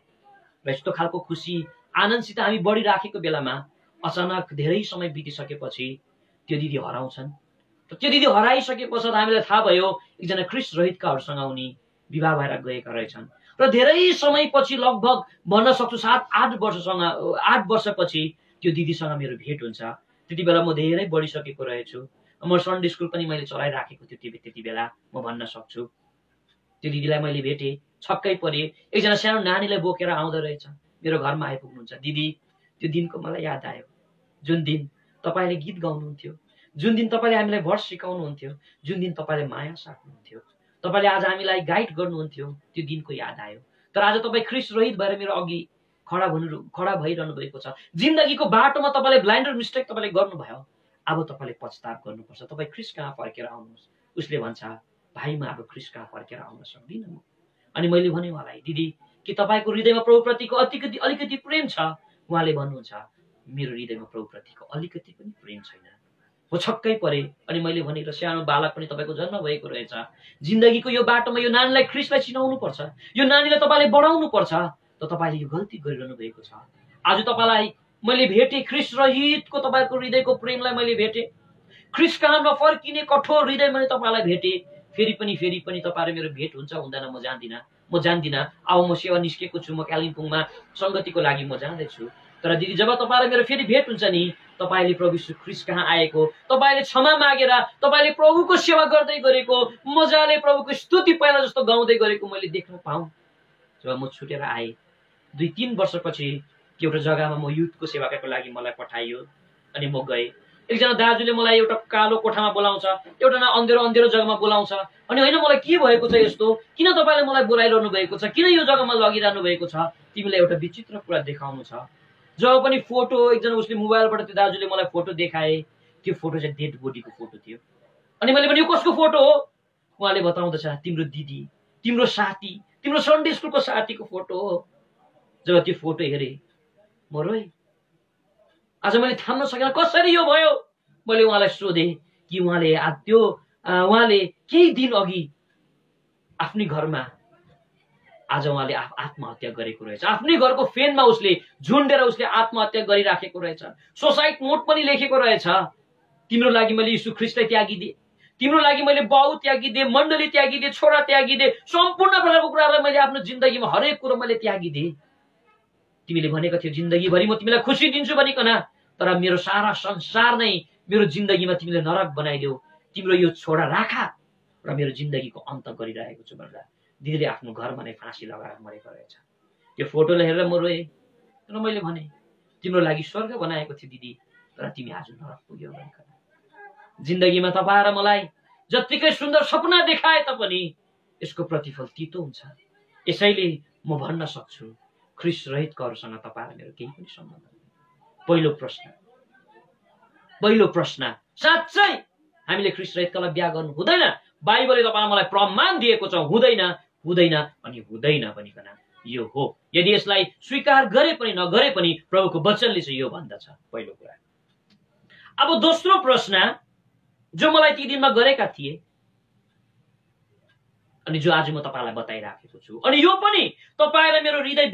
र यस्तो खालको खुसी आनन्दसित हामी बढिराखेको बेलामा अचानक धेरै समय बितिसकेपछि त्यो दिदी हराउँछन्। र त्यो दिदी हराइसके पश्चात हामीलाई थाहा भयो एकजना ख्रिस्ट रहितकाहरूसँग उनी विवाह भएर गएका रहेछन्। र धेरै समयपछि लगभग भन्न सक्छु सात आठ वर्षसँग आठ वर्षपछि त्यो दिदीसँग मेरो भेट हुन्छ। त्यति बेला म धेरै बढिसकेको रहेछु। म सन्डे स्कुल पनि मैले चलाइराखेको थियो त्यति बेला, म भन्न सक्छु। त्यो दिदीलाई मैले भेटेँ, छक्कै परेँ। एकजना सानो नानीलाई बोकेर आउँदो रहेछ, मेरो घरमा आइपुग्नुहुन्छ। दिदी त्यो दिनको मलाई याद आयो, जुन दिन तपाईँले गीत गाउनुहुन्थ्यो, जुन दिन तपाईँले हामीलाई भर्स सिकाउनुहुन्थ्यो, जुन दिन तपाईँले माया साट्नुहुन्थ्यो, तपाईँले आज हामीलाई गाइड गर्नुहुन्थ्यो, त्यो दिनको याद आयो। तर आज तपाईँ ख्रिस्ट रहित भएर मेरो अघि खडा भन्नु खडा भइरहनु भएको छ। जिन्दगीको बाटोमा तपाईँले ब्लाइन्डर मिस्टेक तपाईँले गर्नुभयो, अब तपाईँले पछताप गर्नुपर्छ। तपाईँ ख्रिस्ट कहाँ फर्केर आउनुहोस्। उसले भन्छ, भाइ म अब ख्रिस्ट कहाँ फर्केर आउन सक्दिनँ म। अनि मैले भने उहाँलाई, दिदी के तपाईँको हृदयमा प्रभुप्रतिको अलिकति अलिकति प्रेम छ? उहाँले भन्नुहुन्छ, मेरो हृदयमा प्रभुप्रतिको अलिकति पनि प्रेम छैन। म छक्कै परे। अनि मैले भने, र सानो बालक पनि तपाईँको जन्म भएको रहेछ। जिन्दगीको यो बाटोमा यो नानीलाई ख्रिस्टलाई चिनाउनु पर्छ, यो नानीलाई तपाईँले बढाउनु पर्छ। त तपाईँले यो गल्ती गरिरहनु भएको छ। आज तपाईँलाई मैले भेटेँ, ख्रिस्ट रहितको तपाईँको हृदयको प्रेमलाई मैले भेटेँ। ख्रिस्ट कहाँ नफर्किने कठोर हृदय मैले तपाईँलाई भेटेँ। फेरि पनि फेरि पनि तपाईँहरू मेरो भेट हुन्छ हुँदैन म जान्दिनँ म जान्दिनँ अब म सेवा निस्केको छु, म कालिम्पोङमा सङ्गतिको लागि म जाँदैछु। तर दिदी जब तपाईँलाई मेरो फेरि भेट हुन्छ नि, तपाईँले प्रभु यीशु ख्रिस्ट कहाँ आएको, तपाईँले क्षमा मागेर तपाईँले प्रभुको सेवा गर्दै गरेको, मजाले प्रभुको स्तुति पहिला जस्तो गाउँदै गरेको मैले देख्न पाऊँ। जब म छुटेर आएँ, दुई तिन वर्षपछि एउटा जग्गामा म युथको सेवाको लागि मलाई पठाइयो। अनि म गएँ। एकजना दाजुले मलाई एउटा कालो कोठामा बोलाउँछ, एउटा न अन्धेरो अन्धेरो जग्गामा बोलाउँछ। अनि होइन मलाई के भएको छ यस्तो, किन तपाईँले मलाई बोलाइरहनु भएको छ, किन यो जग्गामा लगिरहनु भएको छ, तिमीलाई एउटा विचित्र कुरा देखाउनु छ। जब पनि फोटो एकजना उसले मोबाइलबाट त्यो दाजुले मलाई फोटो देखाए, त्यो फोटो चाहिँ डेड बोडीको फोटो थियो। अनि मैले भने यो कसको फोटो हो? उहाँले बताउँदछ, तिम्रो दिदी, तिम्रो साथी, तिम्रो सन्डे स्कुलको साथीको फोटो हो। जब त्यो फोटो हेरेँ म रोएँ। आज मैले थाम्न सकेन कसरी यो भयो। मैले उहाँलाई सोधेँ कि उहाँले त्यो उहाँले केही दिन अघि आफ्नै घरमा आज उहाँले आत्महत्या गरेको रहेछ। आफ्नै घरको फेनमा उसले झुन्डेर उसले आत्महत्या गरिराखेको रहेछ। सुसाइड नोट पनि लेखेको रहेछ, तिम्रो लागि मैले यीशु ख्रिस्टलाई त्यागिदिएँ, तिम्रो लागि मैले बाउ त्यागिदिएँ, मण्डली त्यागिदिएँ, छोरा त्यागिदिएँ, सम्पूर्ण प्रकारको कुरालाई मैले आफ्नो जिन्दगीमा हरेक कुरो मैले त्यागिदिएँ। तिमीले भनेको थियो जिन्दगीभरि म तिमीलाई खुसी दिन्छु भनिकन, तर मेरो सारा संसार नै मेरो जिन्दगीमा तिमीले नरक बनाइदेऊ, तिम्रो यो छोरा राखा र मेरो जिन्दगीको अन्त गरिरहेको छु भनेर दिदीले आफ्नो घरमा नै फाँसी लगाएर मरेको रहेछ। त्यो फोटोलाई हेरेर म रोएँ र मैले भने, तिम्रो लागि स्वर्ग बनाएको थियो दिदी, तर तिमी आज नरक पुग्यौ भनिकन। जिन्दगीमा तपाईँ र मलाई जत्तिकै सुन्दर सपना देखाए तापनि यसको प्रतिफल तितो हुन्छ। यसैले म भन्न सक्छु ख्रिस्ट रहितकाहरूसँग तपाईँ र मेरो केही पनि सम्बन्ध छैन। पहिलो प्रश्न पहिलो प्रश्न साँच्चै हामीले ख्रिस्ट रहितकालाई बिहा गर्नु हुँदैन? बाइबलले तपाईँलाई मलाई प्रमाण दिएको छ हुँदैन हुँदैन अनि हुँदैन भनिकन यो हो। यदि यसलाई स्वीकार गरे पनि नगरे पनि प्रभुको वचनले चाहिँ यो भन्दछ। पहिलो कुरा। अब दोस्रो प्रश्न जो मलाई ती दिनमा गरेका थिए अनि जो आज म तपाईँलाई बताइराखेको छु, अनि यो पनि तपाईँ र मेरो हृदय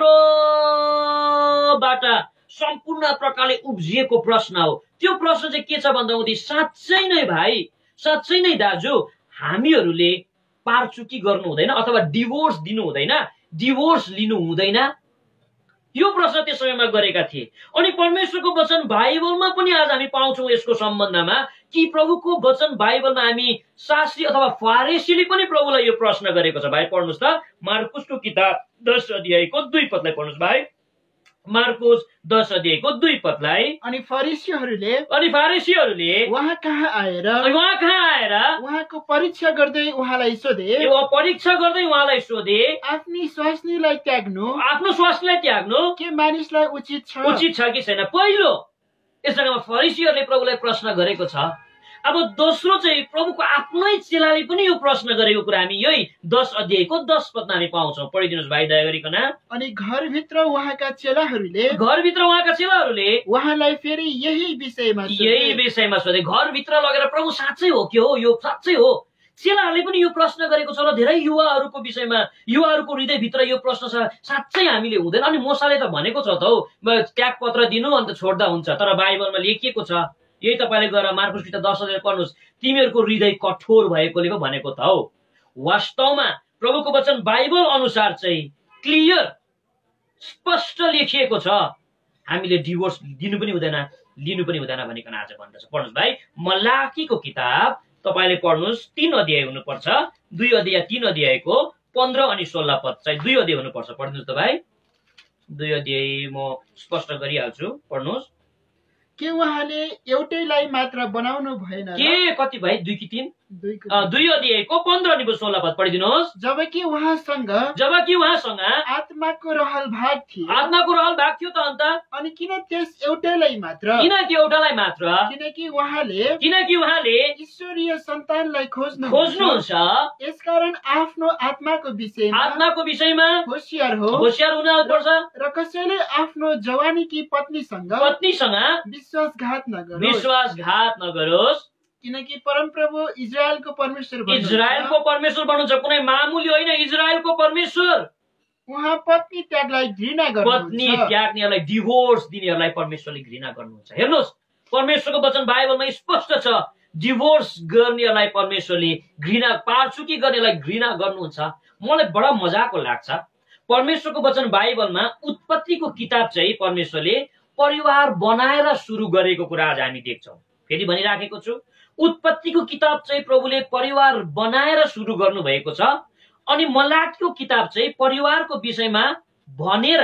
भित्रबाट सम्पूर्ण प्रकारले उब्जिएको प्रश्न हो। त्यो प्रश्न चाहिँ के छ भन्दा हुँदै, साँच्चै नै भाइ, साँच्चै नै दाजु, हामीहरूले पारचुकी गर्नु हुँदैन अथवा डिभोर्स दिनु हुँदैन, डिभोर्स लिनु हुँदैन? यो प्रश्न त्यस समयमा गरेका थिए। अनि परमेश्वरको वचन बाइबलमा पनि आज हामी पाउँछौँ यसको सम्बन्धमा कि प्रभुको वचन बाइबलमा हामी शास्त्री अथवा फारेसीले पनि प्रभुलाई यो प्रश्न गरेको छ। भाइ पढ्नुहोस् त, मार्कुसको किताब दस अध्यायको दुई पदलाई पढ्नुहोस् भाइ। मार्कुस दस अध्यायको दुई पदलाई अनि फरिसीहरूले अनि फारिसीहरूले उहाँ कहाँ आएर अनि उहाँ कहाँ आएर उहाँको परीक्षा गर्दै उहाँलाई सोधे, यो परीक्षा गर्दै उहाँलाई सोधे, आफ्नी स्वास्नीलाई त्याग्नु आफ्नो स्वास्थ्यलाई त्याग्नु के मानिसलाई उचित छ? उचित छ कि छैन? पहिलो यस जग्गामा फरिसीहरूले प्रभुलाई प्रश्न गरेको छ। अब दोस्रो चाहिँ प्रभुको आफ्नै चेलाले पनि यो प्रश्न गरेको कुरा हामी यही दस अध्यायको दस पदमा हामी पाउँछौँ। पढिदिनुहोस् भाइ दया गरिकन। अनि घरभित्र उहाँका चेलाहरूले घरभित्र उहाँका चेलाहरूले उहाँलाई फेरि यही विषयमा सोधे। यही विषयमा सोधे। घरभित्र लगेर प्रभु साँच्चै हो कि हो, यो साँच्चै हो? चेलाहरूले पनि यो प्रश्न गरेको छ र धेरै युवाहरूको विषयमा, युवाहरूको हृदयभित्र यो प्रश्न छ, साँच्चै हामीले हुँदैन? अनि मोसाले त भनेको छ त हौ, त्यागपत्र दिनु अन्त छोड्दा हुन्छ, तर बाइबलमा लेखिएको छ, यही तपाईँले गएर मार्कुस किताब दस अध्याय पढ्नुहोस्, तिमीहरूको हृदय कठोर भएकोले पो भनेको त हौ। वास्तवमा प्रभुको वचन बाइबल अनुसार चाहिँ क्लियर स्पष्ट लेखिएको छ, हामीले डिभोर्स दिनु पनि हुँदैन, लिनु पनि हुँदैन भनिकन आज भन्दछ। पढ्नुहोस् भाइ, मलाकीको किताब तपाईँले पढ्नुहोस्, तीन अध्याय हुनुपर्छ, दुई अध्याय तीन अध्यायको पन्ध्र अनि सोह्र पद चाहिँ दुई अध्याय हुनुपर्छ। पढ्नुहोस् त भाइ, दुई अध्याय म स्पष्ट गरिहाल्छु, पढ्नुहोस्। के उहाँले एउटैलाई मात्र बनाउनु भएन र? के कति भाइ? दुई कि तीन? दुईको अ, दुई अध्यायको पन्ध्र अनि सोह्र पद पढिदिनुहोस्। जबकि उहाँसँग जबकि उहाँसँग आत्माको रहल भाग थिए, आत्माको रहल भाग थियो त अन्त, अनि किन त्यस एउटैलाई मात्र? किन त्यो एउटालाई मात्र? किनकि उहाँले किनकि उहाँले ईश्वरीय सन्तानलाई खोज्नु खोज्नुहुन्छ, यसकारण आफ्नो आत्माको विषयमा आत्माको विषयमा होशियार हो होशियार हुनुपर्छ र कसैले आफ्नो जवानीकी पत्नीसँग पत्नीसँग विश्वासघात नगरोस्, विश्वासघात नगरोस्, किनकि परमप्रभु इजरायलको परमेश्वर भन्नुहुन्छ, इजरायलको परमेश्वर भन्नुहुन्छ, कुनै मामुली होइन, इजरायलको परमेश्वर। उहाँ पत्नी त्यागलाई घृणा पत्नी गर्नुहुन्छ। त्याग्नेहरूलाई, डिभोर्स दिनेहरूलाई परमेश्वरले घृणा गर्नुहुन्छ। हेर्नुहोस्, परमेश्वरको वचन बाइबलमा स्पष्ट छ, डिभोर्स गर्नेहरूलाई परमेश्वरले घृणा, पारचुकी गर्नेलाई घृणा गर्नुहुन्छ। मलाई बडा मजाको लाग्छ, परमेश्वरको वचन बाइबलमा उत्पत्तिको किताब चाहिँ परमेश्वरले परिवार बनाएर सुरु गरेको कुरा आज हामी देख्छौँ। फेरि भनिराखेको छु, उत्पत्तिको किताब चाहिँ प्रभुले परिवार बनाएर सुरु गर्नु भएको छ, अनि मलाकीको किताब चाहिँ परिवारको विषयमा भनेर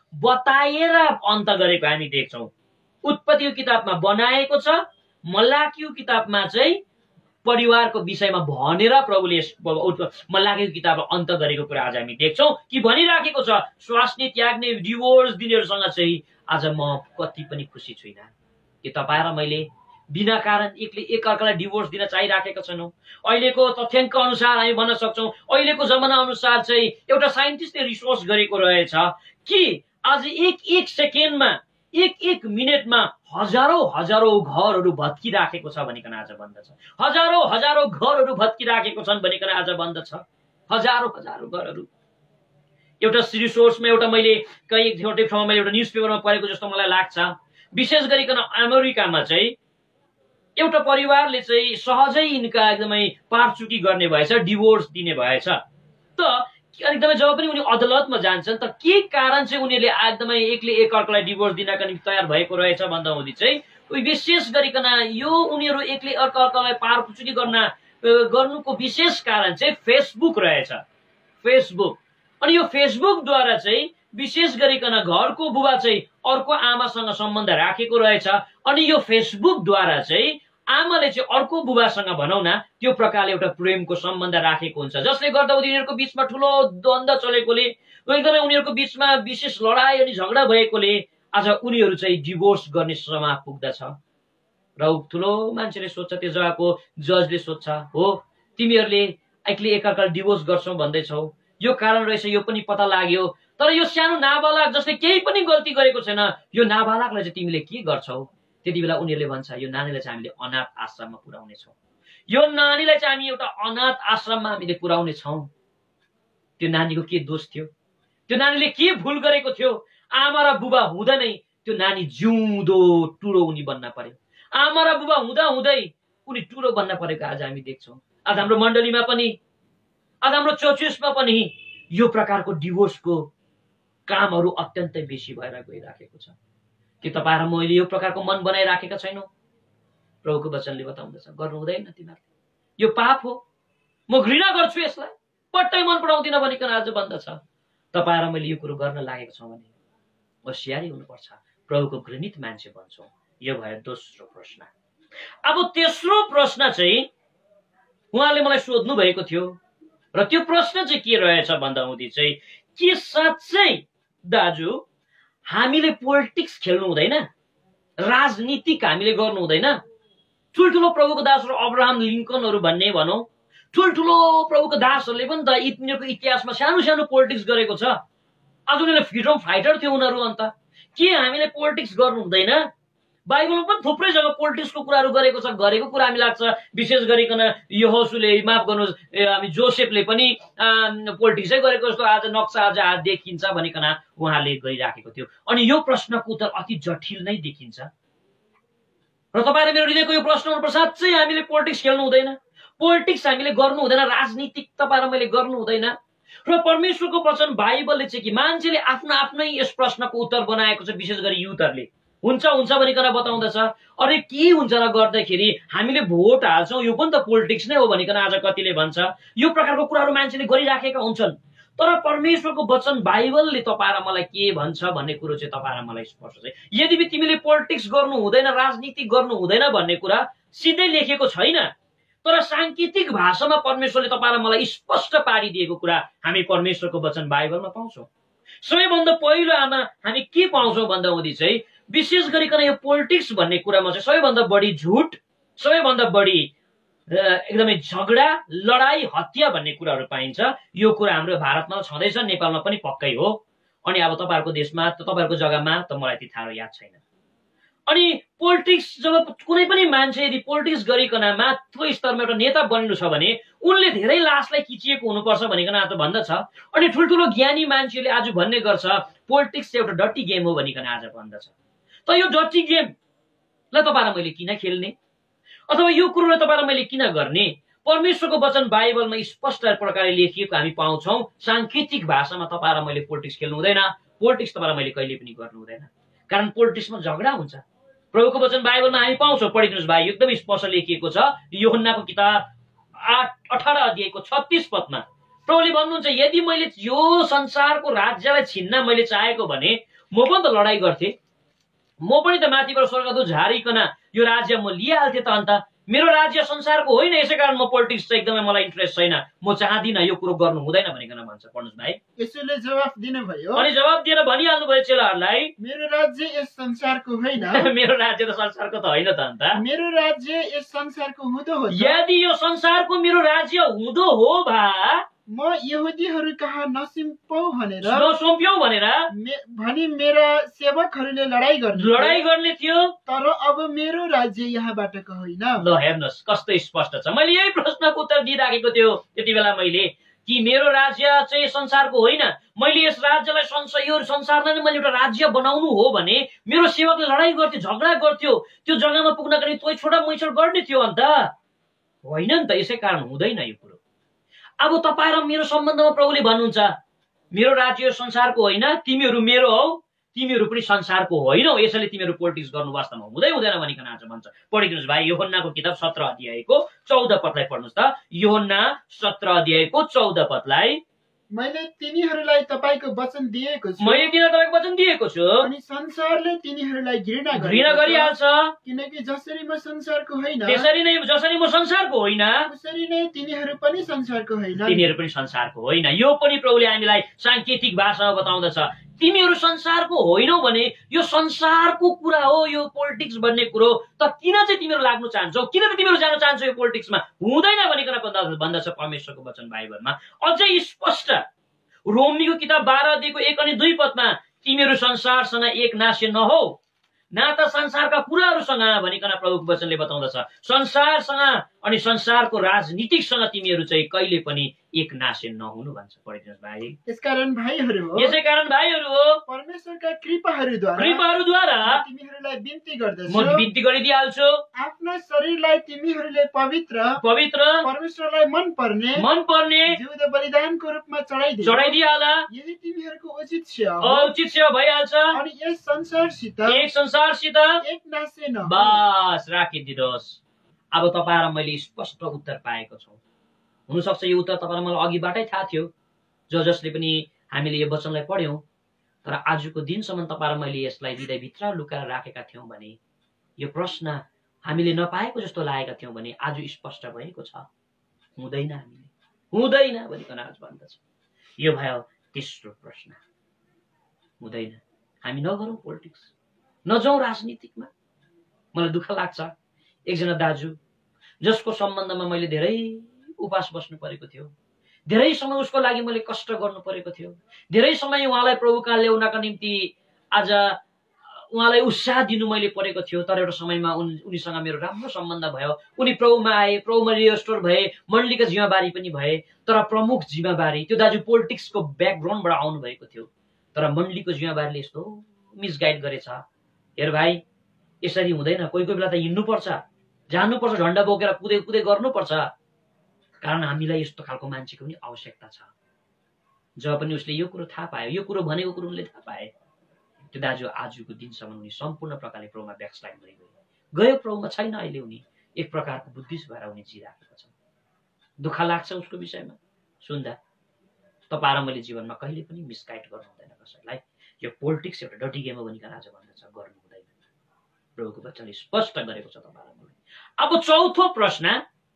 बताएर अन्त गरेको हामी देख्छौँ। उत्पत्तिको किताबमा बनाएको छ, मलाकीको किताबमा चाहिँ परिवारको विषयमा भनेर प्रभुले मलाकीको किताबमा अन्त गरेको कुरा आज हामी देख्छौँ। कि भनिराखेको छ, स्वास्नी त्याग्ने, डिभोर्स दिनेहरूसँग चाहिँ आज म कति पनि खुसी छुइनँ। कि तपाईँ र मैले बिना कारण एकले एकअर्कालाई डिभोर्स दिन चाहिराखेका छैनौँ। अहिलेको तथ्याङ्क अनुसार हामी भन्न सक्छौँ, अहिलेको जमाना अनुसार चाहिँ एउटा साइन्टिस्टले रिसर्च गरेको रहेछ कि आज एक एक सेकेन्डमा, एक एक मिनटमा हजारौं हजारौं घरहरू भत्किराखेको छ भनिकन आज भन्दछ। हजारौं हजारौं घरहरू भत्किराखेको छन् भनिकन आज भन्दछ। हजारौं हजारौं घरहरू। एउटा रिसोर्समा एउटा मैले कहीँ एउटा ठाउँमा मैले एउटा न्युज पेपरमा पढेको जस्तो मलाई लाग्छ, विशेष गरिकन अमेरिकामा चाहिँ एउटा परिवारले चाहिँ सहजै यिनका एकदमै पारचुकी गर्ने भएछ, डिभोर्स दिने भएछ। त एकदमै जब पनि उनी अदालतमा जान्छन् त के कारण चाहिँ उनीहरूले एकदमै एकले एकअर्कालाई डिभोर्स दिनका निम्ति तयार भएको रहेछ भन्दा हुँदी चाहिँ विशेष गरिकन यो उनीहरू एकले अर्कालाई पारचुकी गर्न गर्नुको विशेष कारण चाहिँ फेसबुक रहेछ। फेसबुक, अनि यो फेसबुकद्वारा चाहिँ विशेष गरिकन घरको बुबा चाहिँ अर्को आमासँग सम्बन्ध राखेको रहेछ, अनि यो फेसबुकद्वारा चाहिँ आमाले चाहिँ अर्को बुबासँग भनौँ न त्यो प्रकारले एउटा प्रेमको सम्बन्ध राखेको हुन्छ, जसले गर्दा उनीहरूको बिचमा ठुलो द्वन्द्व चलेकोले, एकदमै उनीहरूको बिचमा विशेष लडाई अनि झगडा भएकोले आज उनीहरू चाहिँ डिभोर्स गर्ने सम्ममा पुग्दछ। र ठुलो मान्छेले सोध्छ, त्यो जग्गाको जजले सोध्छ, हो तिमीहरूले एकले एकअर्कालाई डिभोर्स गर्छौ भन्दैछौ, यो कारण रहेछ, यो पनि पत्ता लाग्यो, तर यो सानो नाबालक जसले केही पनि गल्ती गरेको छैन, यो नाबालकलाई चाहिँ तिमीले के गर्छौ? त्यति बेला उनीहरूले भन्छ, यो नानीलाई चाहिँ हामीले अनाथ आश्रममा पुर्याउने छौँ, यो नानीलाई चाहिँ हामी एउटा अनाथ आश्रममा हामीले पुर्याउने छौँ। त्यो नानीको के दोष थियो? त्यो नानीले के भुल गरेको थियो? आमा र बुबा हुँदा नै त्यो नानी जिउँदो टुरो उनी बन्न पर्यो। आमा र बुबा हुँदा हुँदै उनी टुरो बन्न परेको आज हामी देख्छौँ। आज हाम्रो मण्डलीमा पनि, आज हाम्रो चर्चेसमा पनि यो प्रकारको डिभोर्सको कामहरू अत्यन्तै बेसी भएर गइराखेको छ। कि तपाईँ र मैले यो प्रकारको मन बनाइराखेका छैनौँ? प्रभुको वचनले बताउँदछ, गर्नु हुँदैन तिमीहरूले, यो पाप हो, म घृणा गर्छु यसलाई, पट्टै मन पराउँदिन भनिकन आज भन्दछ। तपाईँ र मैले यो कुरो गर्न लागेको छौँ भने होसियारी हुनुपर्छ, प्रभुको घृणित मान्छे बन्छौँ। यो भयो दोस्रो प्रश्न। अब तेस्रो प्रश्न चाहिँ उहाँले मलाई सोध्नु भएको थियो र त्यो प्रश्न चाहिँ के रहेछ भन्दा हुँदी चाहिँ के साँच्चै दाजु हामीले पोलिटिक्स खेल्नु हुँदैन, राजनीतिक हामीले गर्नु हुँदैन? ठुल्ठुलो प्रभुको दासहरू अब्राहम लिङ्कनहरू भन्ने भनौँ, ठुल्ठुलो प्रभुको दासहरूले पनि त यिनीहरूको इतिहासमा सानो सानो पोलिटिक्स गरेको छ। आज उनीहरूले फ्रिडम फाइटर थियो उनीहरू। अन्त के हामीले पोलिटिक्स गर्नु हुँदैन? बाइबलमा पनि थुप्रै जग्गा पोलिटिक्सको कुराहरू गरेको छ। गरेको कुरा हामी लाग्छ विशेष गरिकन यहोशूले, माफ गर्नुहोस्, हामी जोसेफले पनि पोलिटिक्सै गरेको जस्तो आज नक्सा आज आज देखिन्छ भनिकन उहाँले गरिराखेको थियो। अनि यो प्रश्नको उत्तर अति जटिल नै देखिन्छ र तपाईँ र मेरो हृदयको यो प्रश्न हुनुपर्छ, साँच्चै हामीले पोलिटिक्स खेल्नु हुँदैन, पोलिटिक्स हामीले गर्नु हुँदैन, राजनीतिक तपाईँ र मैले गर्नु हुँदैन? र परमेश्वरको वचन बाइबलले चाहिँ कि मान्छेले आफ्नो आफ्नै यस प्रश्नको उत्तर बनाएको छ। विशेष गरी युथहरूले हुन्छ हुन्छ भनिकन बताउँदछ। अरे के हुन्छ र गर्दाखेरि हामीले भोट हाल्छौँ, यो पनि त पोलिटिक्स नै हो भनिकन आज कतिले भन्छ। यो प्रकारको कुराहरू मान्छेले गरिराखेका हुन्छन्। तर परमेश्वरको वचन बाइबलले तपाईँ र मलाई के भन्छ भन्ने कुरो चाहिँ तपाईँ र मलाई स्पष्ट छ। यदि तिमीले पोलिटिक्स गर्नु हुँदैन, राजनीति गर्नु हुँदैन भन्ने कुरा सिधै लेखेको छैन, तर सांकेतिक भाषामा परमेश्वरले तपाईँ र मलाई स्पष्ट पारिदिएको कुरा हामी परमेश्वरको वचन बाइबलमा पाउँछौँ। सबैभन्दा पहिलो आमा हामी के पाउँछौँ भन्दा हुँदी चाहिँ विशेष गरिकन यो पोलिटिक्स भन्ने कुरामा चाहिँ सबैभन्दा बढी झुट, सबैभन्दा बढी एकदमै झगडा, लडाई, हत्या भन्ने कुराहरू पाइन्छ। यो कुरा हाम्रो भारतमा छँदैछ, नेपालमा पनि पक्कै हो। अनि अब तपाईँहरूको देशमा, तपाईँहरूको जग्गामा त मलाई त्यति थाहा याद छैन। अनि पोलिटिक्स जब कुनै पनि मान्छे यदि पोलिटिक्स गरिकन माथिल्लो स्तरमा एउटा नेता बन्नु छ भने उनले धेरै लासलाई किचिएको हुनुपर्छ भनिकन आज भन्दछ। अनि ठुल्ठुलो ज्ञानी मान्छेले आज भन्ने गर्छ पोलिटिक्स चाहिँ एउटा डटी गेम हो भनिकन आज भन्दछ। त यो डटी गेमलाई तपाईँ र मैले किन खेल्ने, अथवा यो कुरोलाई तपाईँ र मैले किन गर्ने? परमेश्वरको वचन बाइबलमा स्पष्ट प्रकारले लेखिएको हामी पाउँछौँ। सांकेतिक भाषामा तपाईँ र मैले पोलिटिक्स खेल्नु हुँदैन, पोलिटिक्स तपाईँ र मैले कहिले पनि गर्नु हुँदैन। कारण पोलिटिक्समा झगडा हुन्छ। प्रभुको वचन बाइबलमा हामी पाउँछौँ, पढिदिनुहोस् भाइ, एकदम स्पष्ट लेखिएको छ यूहन्नाको किताब आठ अठार अध्यायको छत्तीस पदमा प्रभुले भन्नुहुन्छ, यदि मैले यो संसारको राज्यलाई छिन्न मैले चाहेको भने म पनि त लडाई गर्थेँ, म पनि त माथिबाट स्वर्गदूत झारिकन यो राज्य म लिइहाल्थेँ त। अन्त मेरो राज्य संसारको होइन, यसै कारण म पोलिटिक्स चाहिँ एकदमै मलाई इन्ट्रेस्ट छैन, म चाहदिनँ, यो कुरो गर्नु हुँदैन भनिकन भन्छ। पढ्नुहोस् भाइ। यसोले जवाफ दिनुभयो, अनि जवाब दिएर भनिहाल्नु भयो चेलाहरूलाई, मेरो राज्य यस संसारको होइन। मेरो राज्य त संसारको त होइन त। अन्त मेरो राज्य यस संसारको हुँदो हो। यदि यो संसारको मेरो राज्य हुँदो हो भा म यहुदीहरू कहाँ नसिम्पौ भनेर नसोम्प्यौ भनेर भनी मेरा सेवकहरूले लडाई गर्ने लडाई गर्ने थियो। तर अब मेरो राज्य यहाँबाटको होइन। ल हेर्नुहोस् कस्तो स्पष्ट छ। मैले यही प्रश्नको उत्तर दिइराखेको थियो त्यति बेला मैले कि मेरो राज्य चाहिँ संसारको होइन, मैले यस राज्यलाई संसार यो संसारलाई मैले एउटा राज्य बनाउनु हो भने मेरो सेवकले लडाई गर्थ्यो, झगडा गर्थ्यो, त्यो जग्गामा पुग्नका लागि तोइ छोडा मैछोड गर्ने थियो। अन्त होइन नि त, यसै कारण हुँदैन यो कुरो। अब तपाईँ र मेरो सम्बन्धमा प्रभुले भन्नुहुन्छ, मेरो राज्य संसारको होइन, तिमीहरू मेरो हौ, तिमीहरू पनि संसारको होइनौ, यसैले तिमीहरू पोलिटिक्स गर्नु वास्तवमा हुँदै हुँदैन भनिकन आज भन्छ। पढिदिनुहोस् भाइ, यूहन्नाको किताब सत्र अध्यायको चौध पदलाई पढ्नुहोस् त। यूहन्ना सत्र अध्यायको चौध पदलाई, मैले तिनीहरूलाई तपाईँको वचन दिएको छु, मैले तिनीहरूलाई तपाईँको वचन दिएको छु, अनि संसारले तिनीहरूलाई घृणा घृणा गरिहाल्छ, किनकि जसरी म संसारको होइन त्यसरी नै जसरी म संसारको होइन त्यसरी नै तिनीहरू पनि संसारको होइन। तिनीहरू पनि संसारको होइन। यो पनि प्रभुले हामीलाई सांकेतिक भाषामा बताउँदछ, तिमीहरू संसारको होइनौ भने यो संसारको कुरा हो, यो पोलिटिक्स भन्ने कुरो। त किन चाहिँ तिमीहरू लाग्नु चाहन्छौ, किन त तिमीहरू जान चाहन्छौ यो पोलिटिक्समा? हुँदैन भनिकन भन्दछ परमेश्वरको वचन बाइबलमा अझै स्पष्ट। रोमीको किताब बाह्र अध्यायको एक अनि दुई पदमा, तिमीहरू संसारसँग एक नाश्य नहौ, न त संसारका कुराहरूसँग भनिकन प्रभुको वचनले बताउँदछ। संसारसँग अनि संसारको राजनीतिकसँग तिमीहरू चाहिँ कहिले पनि एक नाशे नहुनु भन्छ। पढिदिनुहोस् भाइ। यसकारण भाइहरू हो, यसै कारण भाइहरू हो, परमेश्वरका कृपाहरूद्वारा कृपाहरूद्वारा तिमीहरूलाई बिन्ती गर्दछु, म बिन्ती गरिदिहाल्छु, आफ्नो शरीरलाई तिमीहरूले पवित्र पवित्र परमेश्वरलाई मन पर्ने मन पर्ने जिउँदो बलिदानको रूपमा चढाइदिए चढाइदिहाला, यही तिमीहरूको उचित सेवा हो। उचित सेवा भइहाल्छ। अनि यस संसारसित एक संसारसित एक नाशे नहोस्। बस राखिदिनुहोस्। अब तपाईँ र मैले स्पष्ट उत्तर पाएको छौँ। हुनसक्छ यो उत्तर तपाईँलाई मलाई अघिबाटै थाहा थियो, जो जसले पनि हामीले यो वचनलाई पढ्यौँ। तर आजको दिनसम्म तपाईँ र मैले यसलाई हृदयभित्र लुकाएर राखेका थियौँ भने, यो प्रश्न हामीले नपाएको जस्तो लागेका थियौँ भने आज स्पष्ट भएको छ, हुँदैन, हामीले हुँदैन भनिकन आज भन्दछ। यो भयो तेस्रो प्रश्न, हुँदैन। हामी नगरौँ पोलिटिक्स, नजाउँ राजनीतिकमा। मलाई दुःख लाग्छ, एकजना दाजु जसको सम्बन्धमा मैले धेरै उपास बस्नु परेको थियो, धेरै समय उसको लागि मैले कष्ट गर्नु परेको थियो, धेरै समय उहाँलाई प्रभुका ल्याउनका निम्ति आज उहाँलाई उत्साह दिनु मैले परेको थियो। तर एउटा समयमा उन उनीसँग मेरो राम्रो सम्बन्ध भयो, उनी प्रभुमा आए, प्रभुमा रिस्टोर भए, मण्डलीका जिम्मेवारी पनि भए। तर प्रमुख जिम्मेवारी त्यो दाजु पोलिटिक्सको ब्याकग्राउन्डबाट आउनु भएको थियो, तर मण्डलीको जिम्मेवारीले यस्तो मिसगाइड गरेछ। हेर भाइ, यसरी हुँदैन। कोही कोही बेला त हिँड्नुपर्छ, जानुपर्छ, झन्डा बोकेर कुदे कुदे गर्नुपर्छ, कारण हामीलाई यस्तो खालको मान्छेको पनि आवश्यकता छ। जब पनि उसले यो कुरो थाहा पायो, यो कुरो भनेको कुरो उनले थाहा पाए, त्यो दाजु आजको दिनसम्म उनी सम्पूर्ण प्रकारले प्रभुमा ब्याकस्लाइड गरिगयो, गयो प्रभुमा छैन। अहिले उनी एक प्रकारको बुद्धिस्ट भएर उनी जिराखेका छन्। दुःख लाग्छ उसको विषयमा सुन्दा। तपाईँ र मैले जीवनमा कहिले पनि मिसगाइड गर्नु हुँदैन कसैलाई। यो पोलिटिक्स एउटा डटी गेम हो भनिकन आज भन्दछ, गर्नु हुँदैन। प्रभुको वचनले स्पष्ट गरेको छ तपाईँ र मलाई। अब चौथो प्रश्न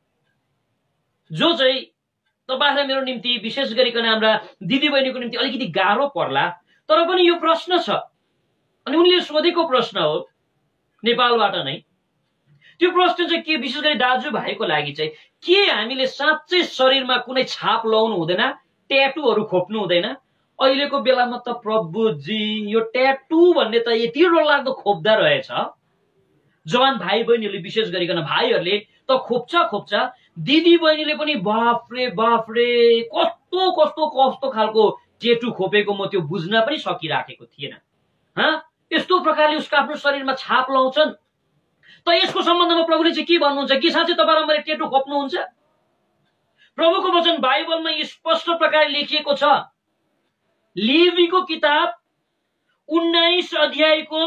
जो चाहिँ तपाईँ र मेरो निम्ति, विशेष गरिकन हाम्रा दिदीबहिनीको निम्ति अलिकति गाह्रो पर्ला, तर पनि यो प्रश्न छ अनि उनले सोधेको प्रश्न हो नेपालबाट नै। त्यो प्रश्न चाहिँ के, विशेष गरी दाजुभाइको लागि चाहिँ, के हामीले साँच्चै शरीरमा कुनै छाप लगाउनु हुँदैन, ट्याटुहरू खोप्नु हुँदैन? अहिलेको बेलामा त प्रभुजी यो ट्याटु भन्ने त यति डरलाग्दो खोप्दा रहेछ। जवान भाइ बहिनीहरूले, विशेष गरिकन भाइहरूले त खोप्छ खोप्छ, दिदी बहिनीले पनि बाफ्रे बाफ्रे कस्तो कस्तो कस्तो खालको टेटु खोपेको म त्यो बुझ्न पनि सकिराखेको थिएन। हाँ, यस्तो प्रकारले उसको आफ्नो शरीरमा छाप लाउँछन्। त यसको सम्बन्धमा प्रभुले चाहिँ के भन्नुहुन्छ? के साँच्चै तपाईँ र मैले टेटु खोप्नुहुन्छ? प्रभुको वचन बाइबलमा स्पष्ट प्रकारले लेखिएको छ। लेवीको किताब उन्नाइस अध्यायको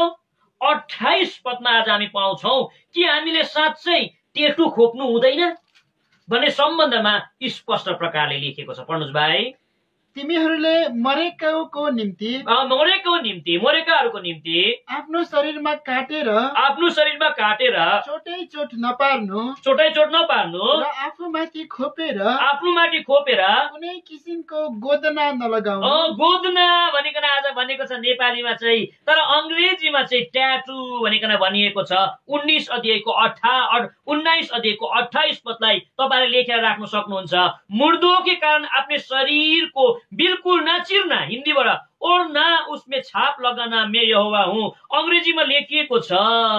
अठाइस पदमा आज हामी पाउँछौँ कि हामीले साँच्चै टेटु खोप्नु हुँदैन भन्ने सम्बन्धमा स्पष्ट प्रकारले लेखिएको छ। पढ्नुहोस् भाइ। तिमीहरूले मरेकाको निम्ति मरेको निम्ति मरेकाहरूको निम्ति आफ्नो शरीरमा काटेर आफ्नो शरीरमा काटेर चोटै चोट नपार्नु चोटै चोट नपार्नु र आफूमाथि खोपेर आफ्नो माथि खोपेर कुनै किसिमको गोदना नलगाउनु। गोदना भनिकन आज भनेको छ नेपालीमा चाहिँ, तर अङ्ग्रेजीमा चाहिँ ट्याटु भनिकन भनिएको छ। उन्नाइस अध्यायको अठा उन्नाइस अध्यायको अठाइस पदलाई तपाईँले लेखेर राख्न सक्नुहुन्छ। मुर्दों के कारण अपने शरीर को बिल्कुल ना चिरना, हिन्दीबाट और ना उसमें छाप लगाना, मैं यहोवा हूँ। अंग्रेजीमा लेखिएको छ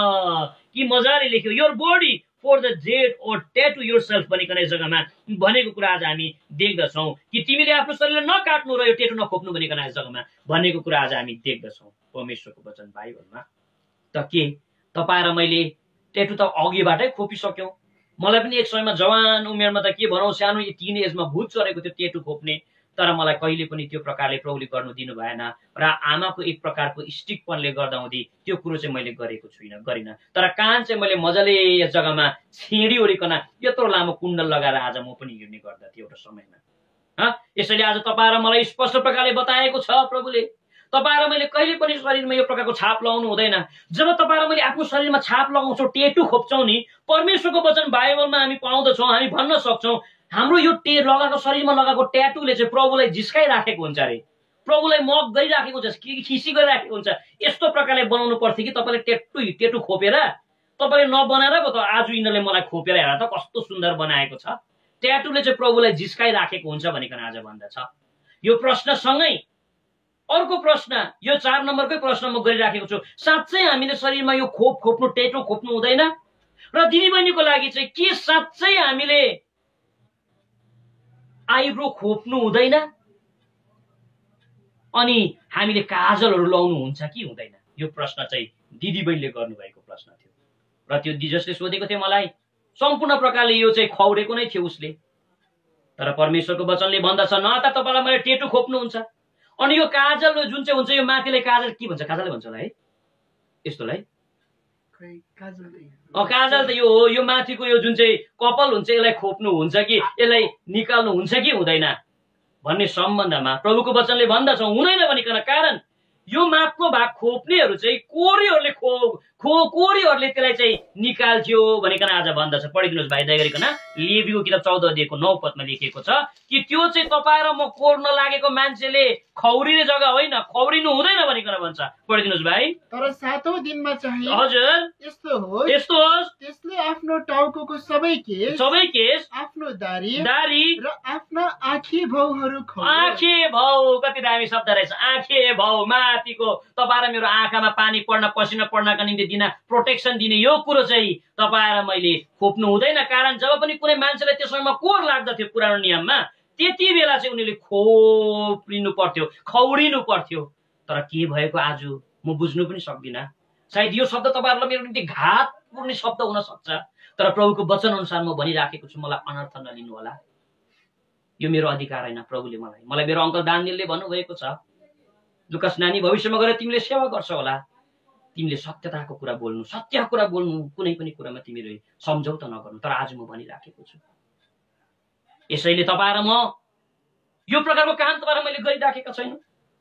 कि मजाले लेख्यो, your body for the dead or tattoo yourself भनिकन यस जग्गामा भनेको कुरा आज हामी देख्दछौँ कि तिमीले आफ्नो शरीरलाई नकाट्नु र यो टेटु नखोप्नु भनिकन यस जग्गामा भनेको कुरा आज हामी देख्दछौँ परमेश्वरको वचन बाइबलमा। त के तपाईँ र मैले टेटु त अघिबाटै खोपिसक्यौँ। मलाई पनि एक समयमा जवान उमेरमा त के भनौँ, सानो टिन एजमा भूत चढेको थियो टेटु खोप्ने, तर मलाई कहिले पनि त्यो प्रकारले प्रभुले गर्नु दिनु भएन र आमाको एक प्रकारको स्टिकपनले गर्दा हुँदै त्यो कुरो चाहिँ मैले गरेको छुइनँ गरिनँ। तर कान चाहिँ मैले मजाले यस जग्गामा छिँडी ओरिकन यत्रो लामो कुण्डल लगाएर आज म पनि हिँड्ने गर्दथेँ एउटा समयमा। हाँ, यसैले आज तपाईँ र मलाई स्पष्ट प्रकारले बताएको छ प्रभुले, तपाईँ र मैले कहिले पनि शरीरमा यो प्रकारको छाप लगाउनु हुँदैन। जब तपाईँ र मैले आफ्नो शरीरमा छाप लगाउँछौँ, टेटु खोप्छौँ नि, परमेश्वरको वचन बाइबलमा हामी पाउँदछौँ, हामी भन्न सक्छौँ हाम्रो यो टे लगाएको शरीरमा लगाएको ट्याटुले चाहिँ प्रभुलाई जिस्काइराखेको हुन्छ अरे, प्रभुलाई मक गरिराखेको हुन्छ, खिसी गरिराखेको हुन्छ। यस्तो प्रकारले बनाउनु पर्थ्यो कि तपाईँले टेटु टेटु खोपेर, तपाईँले नबनाएर पो त आज यिनीहरूले मलाई खोपेर हेर त कस्तो सुन्दर बनाएको छ। ट्याटुले चाहिँ प्रभुलाई जिस्काइराखेको हुन्छ भनिकन आज भन्दछ। यो प्रश्नसँगै अर्को प्रश्न, यो चार नम्बरकै प्रश्न म गरिराखेको छु, साँच्चै हामीले शरीरमा यो खोप खोप्नु टेटु खोप्नु हुँदैन? र दिदीबहिनीको लागि चाहिँ के साँच्चै हामीले आइब्रो खोप्नु हुँदैन? अनि हामीले काजलहरू लाउनु हुन्छ कि हुँदैन? यो प्रश्न चाहिँ दिदीबहिनीले गर्नुभएको प्रश्न थियो र त्यो जसले सोधेको थियो मलाई सम्पूर्ण प्रकारले यो चाहिँ खौरेको नै थियो उसले। तर परमेश्वरको वचनले भन्दछ न त तपाईँलाई मैले टेटु खोप्नुहुन्छ, अनि यो काजल जुन चाहिँ हुन्छ यो माथिलाई काजल के भन्छ, काजलले भन्छ होला है यस्तोलाई, काजल त यो हो, यो माथिको यो जुन चाहिँ कपाल हुन्छ यसलाई खोप्नु हुन्छ कि यसलाई निकाल्नु हुन्छ कि हुँदैन भन्ने सम्बन्धमा प्रभुको वचनले भन्दछ हुँदैन भनिकन। कारण यो माथिल्लो भाग खोप्नेहरू चाहिँ कोरीहरूले खो खो कोरीहरूले त्यसलाई चाहिँ निकाल्थ्यो भनिकन आज भन्दछ। पढिदिनुहोस् भाइ दया गरिकन लेवीको किताब चौध अध्यायको नौ पदमा लेखिएको छ कि त्यो चाहिँ तपाईँ र म कोर्न लागेको मान्छेले खौरिने जग्गा होइन, खौरिनु हुँदैन भनिकन भन्छ। पढिदिनुहोस् भाइ। तर सातौं दिनमा चाहिँ हजुर यस्तो होस् यस्तो होस् त्यसले आफ्नो टाउको सबै केस सबै केस आफ्नो दारी दारी र आफ्ना आँखी भाउहरू आँखे भाउ, कति दामी शब्द रहेछ आँखे भाउ। माथिको तपाईँ र मेरो आँखामा पानी पर्न पसिना पर्नका निम्ति दिन प्रोटेक्सन दिने यो कुरो चाहिँ तपाईँ र मैले खोप्नु हुँदैन। कारण जब पनि कुनै मान्छेलाई त्यो समयमा कोर लाग्दथ्यो पुरानो नियममा, त्यति बेला चाहिँ उनीहरूले खोप्रिनु पर्थ्यो, खौडिनु पर्थ्यो। तर के भएको आज म बुझ्नु पनि सक्दिनँ। सायद यो शब्द तपाईँहरूलाई मेरो निम्ति घात पुर्ने शब्द हुन सक्छ, तर प्रभुको वचन अनुसार म भनिराखेको छु, मलाई अनर्थ नलिनु होला। यो मेरो अधिकार होइन। प्रभुले मलाई मलाई मेरो अङ्कल दानियलले भन्नुभएको छ, लुकास नानी भविष्यमा गएर तिमीले सेवा गर्छ होला, तिमीले सत्यताको कुरा बोल्नु, सत्य कुरा बोल्नु, कुनै पनि कुरामा तिमीले सम्झौता नगर्नु। तर आज म भनिराखेको छु, यसैले तपाईँ र म यो प्रकारको काम तपाईँ र मैले गरिराखेका छैनौँ।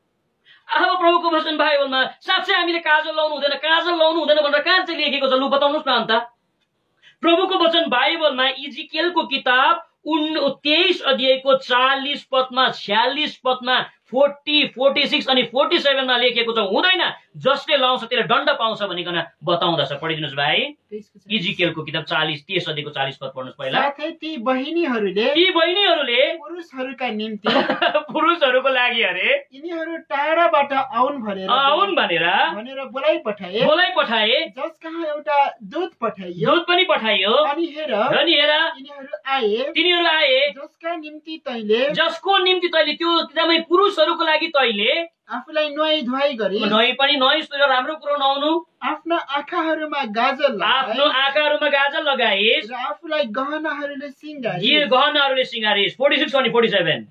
अब प्रभुको वचन बाइबलमा साँच्चै हामीले काजल लाउनु हुँदैन, काजल लाउनु हुँदैन भनेर कहाँ चाहिँ लेखेको छ? लु बताउनुहोस् न अन्त। प्रभुको वचन बाइबलमा इजिकेलको किताब उन तेइस अध्यायको चालिस पदमा छ्यालिस पदमा फोर्टी फोर्टी सिक्स अनि फोर्टी सेभेनमा लेखेको छ, हुँदैन, जसले लाउँछ त्यसले दण्ड पाउँछ भनिकन बताउँदछ। पढिदिनुहोस् भाइ इजिकेलको किताब चालिस तेइस अध्यायको चालिस पद पढ्नुहोस् पहिला। साथै ती बहिनीहरूले ती बहिनीहरूले पुरुषहरूका निम्ति पुरुषहरूको लागि अरे यिनीहरू टाढाबाट आउन् भनेर आउन् भनेर भनेर बोलाइ पठाए बोलाइ पठाए जस कहाँ एउटा दूत पठाइयो दूत पनि पठाइयो। अनि हेर अनि हेर यिनीहरू आए तिनीहरू आए जसका निम्ति तैले जसको निम्ति तैले त्यो एकदमै पुरुषहरूको लागि तैले आफूलाई नुहाई धुवाई गरी नुहाई पनि नुहाई राम्रो कुरो नहुनु, आफ्ना आँखाहरूमा गाजल आफ्नो आँखाहरूमा गाजल लगाइस् र आफूलाई गहनाहरूले सिंगारी यी गहनाहरूले सिंगारिस्। फोर्टी सिक्स अनि फोर्टी सेभेन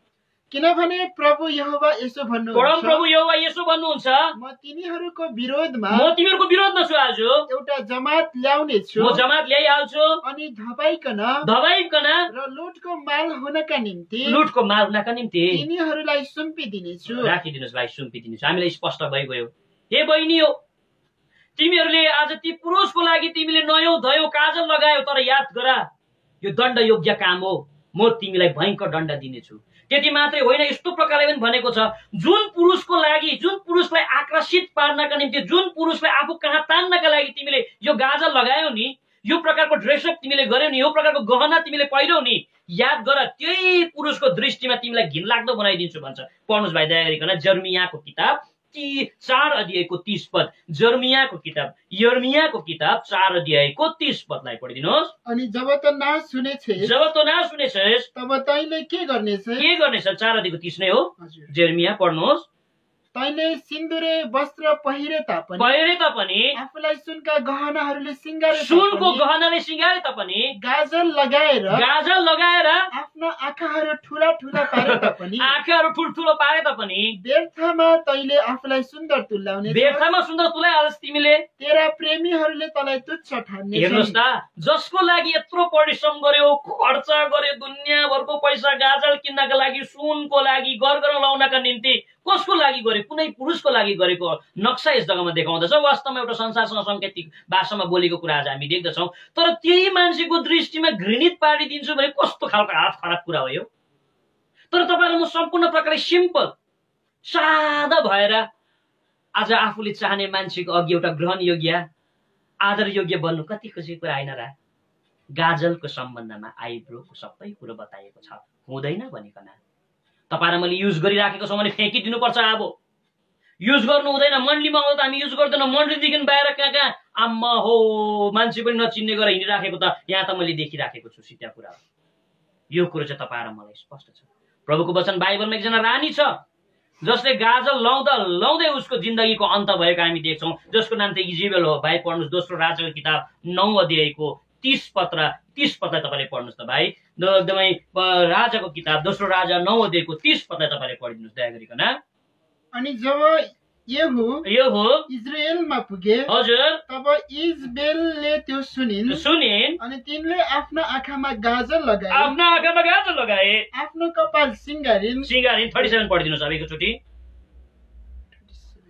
किनभने प्रभु यहोवा यसो परम भन्नुहुन्छ प्रभु यहोवा यसो भन्नुहुन्छ, म तिनीहरूको विरोधमा म तिमीहरूको विरोधमा छु, आज एउटा जमात ल्याउने छु म जमात ल्याइहाल्छु अनि धपाइकन धबाइकन र लुटको माल हुनका निम्ति लुटको माल हुनका निम्ति तिनीहरूलाई सुम्पिदिनेछु। राखिदिनुहोस् भाइ, सुम्पिदिनुहोस्। हामीलाई स्पष्ट भइगयो। हे बहिनी हो, तिमीहरूले आज ती पुरुषको लागि तिमीले नयौ धयौ काजल लगायो, तर याद गर यो दण्ड योग्य काम हो, म तिमीलाई भयङ्कर दण्ड दिनेछु। त्यति मात्रै होइन, यस्तो प्रकारले पनि भनेको छ, जुन पुरुषको लागि जुन पुरुषलाई आकर्षित पार्नका निम्ति जुन पुरुषलाई आफू कहाँ तान्नका लागि तिमीले यो गाजल लगायौ नि, यो प्रकारको ड्रेसअप तिमीले गर्यौ नि, यो प्रकारको गहना तिमीले पहिरौ नि, याद गर त्यही पुरुषको दृष्टिमा तिमीलाई घिनलाग्दो बनाइदिन्छु भन्छ। पढ्नुहोस् भाइ दया गरिकन जर्मियाको किताब ती चार अध्यायको तीस पद। जर्मियाको किताब यर्मियाको किताब चार अध्यायको तीस पदलाई पढिदिनुहोस्। अनि जब त नसुनेछेस जब त नसुनेछस् तब तैले के गर्नेछ के गर्नेछ? चार अध्यायको तीस नै हो। हजुर। जर्मिया पढ्नुहोस्। तैले सिन्दुरे वस्त्र पहिरे तापनि पहिरे तापनि आफूलाई सुनका गहनाहरूले सिंगारे सुनको तापनि, गहनाले सिंगारे तापनि गाजल लगाएर गाजल लगाएर आफ्ना आँखाहरू ठुला ठुला पारे तापनि आँखाहरू ठुल्ठुलो पारे तापनि व्यर्थमा तैले आफूलाई सुन्दर तुल्याउने व्यर्थमा सुन्दर तुल्याइहाल्छ तिमीले। तेरा प्रेमीहरूले तँलाई तुच्छ ठान्ने हेर्नुहोस् त, जसको लागि यत्रो परिश्रम गर्यो, खर्च गर्यो, दुनियाँभरको पैसा गाजल किन्नका लागि, सुनको लागि, गरगरौँ लाउनका निम्ति कसको लागि गर्यो? कुनै पुरुषको लागि गरेको नक्सा यस जग्गामा देखाउँदछ। वास्तवमा एउटा संसारसँग साङ्केतिक भाषामा बोलेको कुरा आज हामी देख्दछौँ। तर त्यही मान्छेको दृष्टिमा घृणित पारिदिन्छु भने कस्तो खालको हात खराब कुरा हो यो। तर तपाईँलाई म सम्पूर्ण प्रकारले सिम्पल सादा भएर आज आफूले चाहने मान्छेको अघि एउटा ग्रहण योग्य आदर योग्य बन्नु कति खुसीको कुरा होइन र? गाजलको सम्बन्धमा आइब्रोको सबै कुरो बताइएको छ, हुँदैन भनिकन। तपाईँ र मैले युज गरिराखेको छौँ भने फ्याँकिदिनुपर्छ। अब युज गर्नु हुँदैन। मन्डलीमा आउँदा हामी युज गर्दैनौँ, मन्डलीदेखि बाहिर कहाँ कहाँ आम्मा हो मान्छे पनि नचिन्ने गरेर हिँडिराखेको त यहाँ त मैले देखिराखेको छु। सिधा कुरा हो यो कुरो चाहिँ तपाईँ र मलाई स्पष्ट छ। प्रभुको वचन बाइबलमा एकजना रानी छ जसले गाजल लाउँदा लाउँदै उसको जिन्दगीको अन्त भएको हामी देख्छौँ, जसको नाम चाहिँ इजेबेल हो। भाइ पढ्नुहोस् दोस्रो राजाको किताब नौ अध्यायको तीस पत्र तीस पदलाई तपाईँले पढ्नुहोस् त भाइ। एकदमै राजाको किताब दोस्रो राजा नौ अध्यायको तीस पदलाई तपाईँले पढिदिनुहोस् दया गरिकन। अनि जब येहू यो हो इजरायलमा पुगे हजुर, तब इजबेलले त्यो सुनिन् सुनिन् अनि तिनले आफ्ना आँखामा गाजल लगाए, आफ्ना आँखामा गाजल लगाए, आफ्नो कपाल सिंगारिन् सिंगारिन्। थर्टी सेभेन पढिदिनुहोस् अब एकचोटि।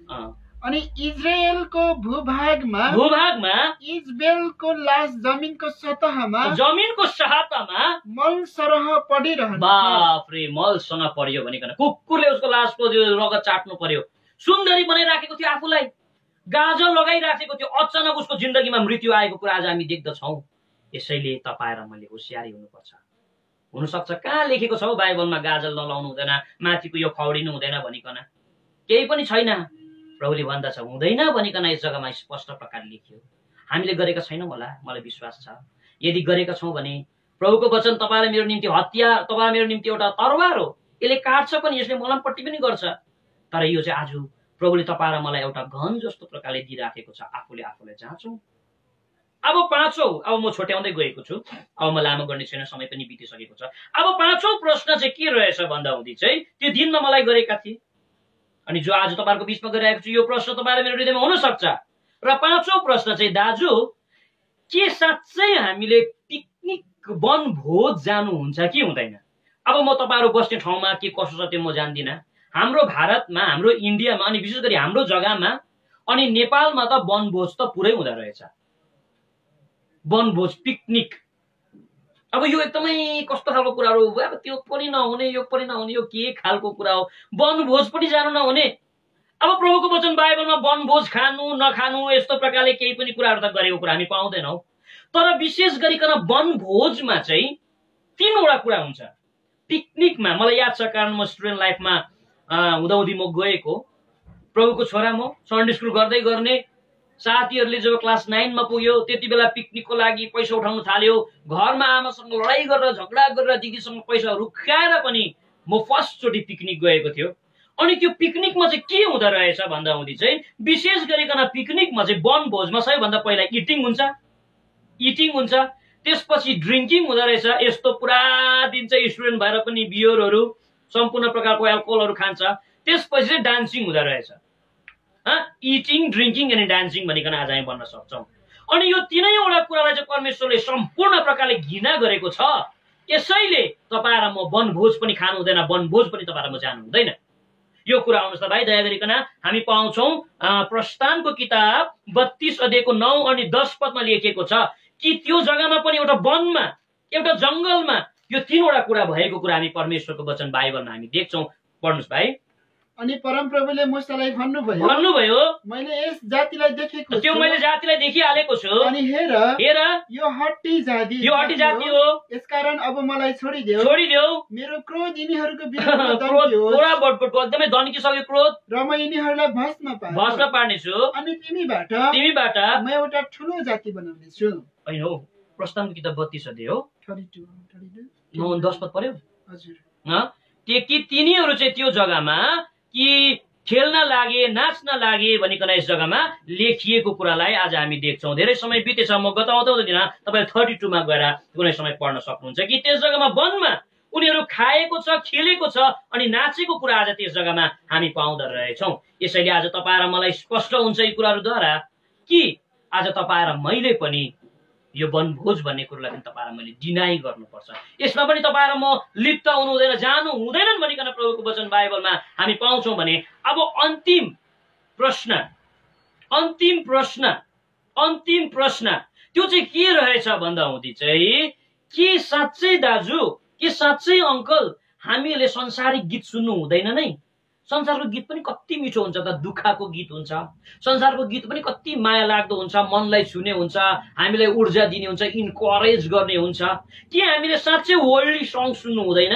अँ, अनि इजरायलको भूभागमा भूभागमा इजबेलको लास जमिनको सतहमा जमिनको सहातामा मल सरह पडिरहन्छ। बाफ्रे मलसँग पर्यो भनिकन कुकुरले उसको लासको त्यो रगत चाट्नु पर्यो। सुन्दरी बनाइराखेको थियो आफूलाई, गाजर लगाइराखेको थियो, अचानक उसको जिन्दगीमा मृत्यु आएको कुरा आज हामी देख्दछौँ। यसैले तपाईँ र मैले होसियारी हुनुपर्छ। हुनसक्छ कहाँ लेखेको छ हौ बाइबलमा गाजल नलाउनु हुँदैन, माथिको यो खौडिनु हुँदैन भनिकन, केही पनि छैन। प्रभुले भन्दछ हुँदैन भनिकन यस जग्गामा स्पष्ट प्रकारले लेखियो। हामीले गरेका छैनौँ होला, मलाई विश्वास छ। यदि गरेका छौँ भने प्रभुको वचन तपाईँ र मेरो निम्ति हतियार, तपाईँ मेरो निम्ति एउटा तरवार हो। यसले काट्छ पनि, यसले मलमपट्टि पनि गर्छ। तर यो चाहिँ आज प्रभुले तपाईँ र मलाई एउटा गहन जस्तो प्रकारले दिइराखेको छ। आफूले आफूलाई जाँचौँ। अब पाँचौँ, अब म छोट्याउँदै गएको छु, अब म लामो गर्ने छैन, समय पनि बितिसकेको छ। अब पाँचौँ प्रश्न चाहिँ के रहेछ भन्दा हुँदी चाहिँ त्यो दिनमा मलाई गरेका थिए अनि जो आज तपाईँहरूको बिचमा गरिरहेको छु, यो प्रश्न तपाईँ र मेरो हृदयमा हुनसक्छ। र पाँचौँ प्रश्न चाहिँ दाजु, के साँच्चै हामीले पिकनिक वनभोज जानुहुन्छ कि हुँदैन? अब म तपाईँहरू बस्ने ठाउँमा के कसो छ त्यो म जान्दिनँ। हाम्रो भारतमा, हाम्रो इन्डियामा अनि विशेष गरी हाम्रो जग्गामा अनि नेपालमा त वनभोज त पुरै हुँदो रहेछ। वनभोज, पिकनिक, अब यो एकदमै कस्तो खालको कुराहरू, अब त्यो पनि नहुने, यो पनि नहुने, यो के खालको कुरा हो? वनभोज पनि जानु नहुने। अब प्रभुको वचन बाइबलमा वनभोज खानु नखानु यस्तो प्रकारले केही पनि कुराहरू त गरेको कुरा हामी पाउँदैनौँ। तर विशेष गरिकन वनभोजमा चाहिँ तीनवटा कुरा हुन्छ। पिकनिकमा मलाई याद छ, कारण म स्टुडेन्ट लाइफमा हुँदाहुँदी म गएको, प्रभुको छोरा म सन्डे स्कुल गर्दै गर्ने, साथीहरूले जब क्लास नाइनमा पुग्यो त्यति बेला पिकनिकको लागि पैसा उठाउनु थाल्यो। घरमा आमासँग लडाइँ गरेर झगडा गरेर दिदीसँग पैसा रुखाएर पनि म फर्स्टचोटि पिकनिक गएको थियो। अनि त्यो पिकनिकमा चाहिँ के हुँदो रहेछ भन्दा हुँदी चाहिँ विशेष गरिकन पिकनिकमा चाहिँ वनभोजमा सबैभन्दा पहिला इटिङ हुन्छ, इटिङ हुन्छ, त्यसपछि ड्रिङ्किङ हुँदो रहेछ। यस्तो पुरा दिन चाहिँ स्टुडेन्ट भएर पनि बियरहरू, सम्पूर्ण प्रकारको एल्कोहलहरू खान्छ। त्यसपछि चाहिँ डान्सिङ हुँदो रहेछ। इटिङ, ड्रिङ्किङ अनि डान्सिङ भनिकन आज हामी भन्न सक्छौँ। अनि यो तीनैवटा कुरालाई चाहिँ परमेश्वरले सम्पूर्ण प्रकारले घृणा गरेको छ। यसैले तपाईँ र म वनभोज पनि खानु हुँदैन, वनभोज पनि तपाईँ र म जानु हुँदैन। यो कुरा आउनुहोस् त भाइ, दया गरिकन हामी पाउँछौँ प्रस्थानको किताब बत्तीस अध्यायको नौ अनि दस पदमा लेखिएको छ कि त्यो जग्गामा पनि एउटा वनमा, एउटा जङ्गलमा यो तीनवटा कुरा भएको कुरा हामी परमेश्वरको वचन बाइबलमा हामी देख्छौँ। पढ्नुहोस् भाइ। अनि परमप्रभुले मूसालाई भन्नुभयो, भन्नुभयो मैले यस जातिलाई देखेको छु, त्यो मैले जातिलाई देखिहालेको छु, अनि हेर हेर यो हट्टी जाति, यो हट्टी जाति हो, यसकारण अब मलाई छोडिदेऊ, छोडिदेऊ, मेरो क्रोध यिनीहरूको विरुद्धमा दन्कियोस्, पुरा बटबट एकदमै दन्किसक्यो क्रोध, र म यिनीहरूलाई भस्म पार्छु, भस्म पार्नेछु, अनि तिमीबाट तिमीबाट म एउटा ठुलो जाति बनाउने छु। होइन हो, प्रस्थानको किताब बत्तीस अध्याय हो, थर्टी टू, थर्टी टू, नौ दस पद पर्यो। हजुर। के कि तिनीहरू चाहिँ त्यो जग्गामा कि खेल्न लागे, नाच्न लागे भनिकन यस जग्गामा लेखिएको कुरालाई आज हामी देख्छौँ। धेरै समय बितेछ, म गताउँदैन, तपाईँ थर्टी टूमा गएर कुनै समय पढ्न सक्नुहुन्छ कि त्यस जग्गामा वनमा उनीहरू खाएको छ, खेलेको छ अनि नाचेको कुरा आज त्यस जग्गामा हामी पाउँदो रहेछौँ। यसैले आज तपाईँ र मलाई स्पष्ट हुन्छ यी कुराहरूद्वारा कि आज तपाईँ र मैले पनि यो वनभोज भन्ने कुरोलाई पनि तपाईँ र मैले डिनाइ गर्नुपर्छ। यसमा पनि तपाईँ र म लिप्त हुनु हुँदैन, जानु हुँदैनन् भनिकन प्रभुको वचन बाइबलमा हामी पाउँछौँ भने अब अन्तिम प्रश्न, अन्तिम प्रश्न, अन्तिम प्रश्न त्यो चाहिँ के रहेछ भन्दा हुँदी चाहिँ के साँच्चै दाजु, के साँच्चै अङ्कल हामीले संसारिक गीत सुन्नु हुँदैन नै? संसारको गीत पनि कति मिठो हुन्छ त, दुःखको गीत हुन्छ, संसारको गीत पनि कति माया लाग्दो हुन्छ, मनलाई छुने हुन्छ, हामीलाई ऊर्जा दिने हुन्छ, इन्करेज गर्ने हुन्छ। के हामीले साँच्चै वर्ल्डली सङ्ग सुन्नु हुँदैन?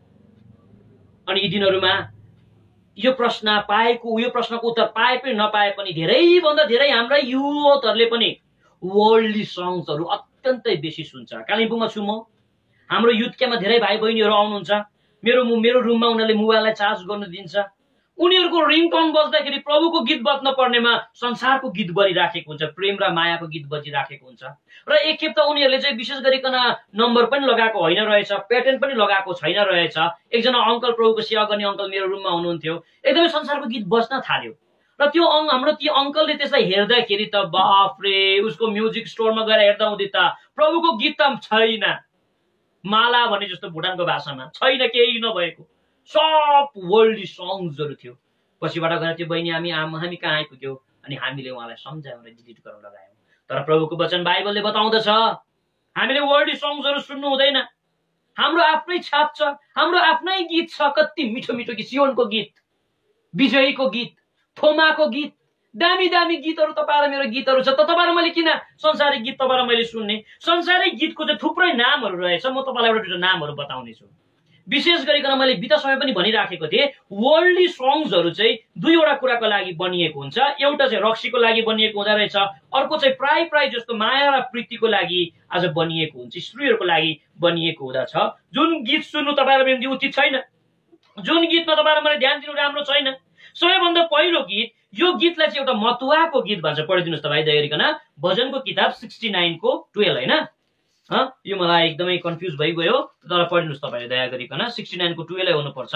अनि यी दिनहरूमा यो प्रश्न पाएको, यो प्रश्नको उत्तर पाए पनि नपाए पनि धेरैभन्दा धेरै हाम्रा युवकहरूले पनि वर्ल्डली सङ्ग्सहरू अत्यन्तै बेसी सुन्छ। कालिम्पोङमा छु म, हाम्रो युथ क्याम्पमा धेरै भाइ बहिनीहरू आउनुहुन्छ, मेरो मेरो रुममा उनीहरूले मोबाइललाई चार्ज गर्नु दिन्छ, उनीहरूको रिङटोन बज्दाखेरि प्रभुको गीत बज्न पर्नेमा संसारको गीत बजिराखेको हुन्छ, प्रेम र मायाको गीत बजिराखेको हुन्छ। र एकखेप त उनीहरूले चाहिँ विशेष गरिकन नम्बर पनि लगाएको होइन रहेछ, प्याटर्न पनि लगाएको छैन रहेछ। एकजना अङ्कल, प्रभुको सेवा गर्ने अङ्कल मेरो रुममा हुनुहुन्थ्यो, एकदमै संसारको गीत बज्न थाल्यो र त्यो अङ हाम्रो ती अङ्कलले त्यसलाई हेर्दाखेरि त बाफरे, उसको म्युजिक स्टोरमा गएर हेर्दा हुँदै त प्रभुको गीत त छैन, माला भने जस्तो भुटानको भाषामा छैन, केही नभएको सब वर्ल्डली सङ्ग्सहरू थियो। पछिबाट गएर त्यो बहिनी हामी हामी कहाँ आइपुग्यो अनि हामीले उहाँलाई सम्झायौँ र डिलिट गर्न लगायौँ। तर प्रभुको वचन बाइबलले बताउँदछ हामीले वर्ल्डली सङ्ग्सहरू सुन्नु हुँदैन। हाम्रो आफ्नै छाप छ, हाम्रो आफ्नै गीत छ। कति मिठो मिठो गीत, सियोनको गीत, विजयीको गीत, थोमाको गीत, दामी दामी गीतहरू तपाईँ र मेरो गीतहरू छ। त तपाईँ र मैले किन संसारिक गीत तपाईँ र मैले सुन्ने? संसारिक गीतको चाहिँ थुप्रै नामहरू रहेछ। म तपाईँलाई एउटा दुईवटा नामहरू बताउने छु। विशेष गरिकन मैले बिता समय पनि भनिराखेको थिएँ, वर्ल्डली सङ्ग्सहरू चाहिँ दुईवटा कुराको लागि बनिएको हुन्छ। एउटा चाहिँ रक्सीको लागि बनिएको हुँदो रहेछ, अर्को चाहिँ प्राय प्राय जस्तो माया र प्रीतिको लागि आज बनिएको हुन्छ, स्त्रीहरूको लागि बनिएको हुँदछ। जुन गीत सुन्नु तपाईँ र मेरो उचित छैन, जुन गीतमा तपाईँ र मैले ध्यान दिनु राम्रो छैन। सबैभन्दा पहिलो गीत, यो गीतलाई चाहिँ एउटा मतुवाको गीत भन्छ। पढिदिनुहोस् तपाईँ दया गरिकन भजनको किताब सिक्सटी नाइनको टुवेल्भ होइन, यो मलाई एकदमै कन्फ्युज भइगयो, तर पढिदिनुहोस् तपाईँले दया गरिकन सिक्सटी नाइनको टुवेल्भै हुनुपर्छ।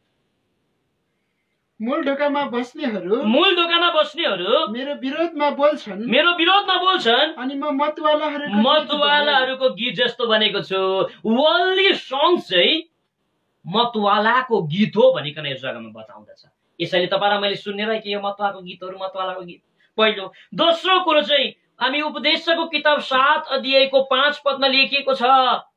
मूल ढोकामा बस्नेहरू मूल ढोकामा बस्नेहरू मेरो विरोधमा बोल्छन् मेरो विरोधमा बोल्छन् अनि म मतवालाहरूको मतवालाहरूको गीत जस्तो बनेको छु। वर्ल्डली सङ्ग चाहिँ मतवालाको गीत हो भनिकन यस जग्गामा बताउँदछ। यसैले तपाईँ र मैले सुन्ने रहे कि यो मतवालाको गीतहरू मतवालाको गीत पहिलो। दोस्रो कुरो चाहिँ हामी उपदेशको किताब सात अध्यायको पाँच पदमा लेखिएको छ,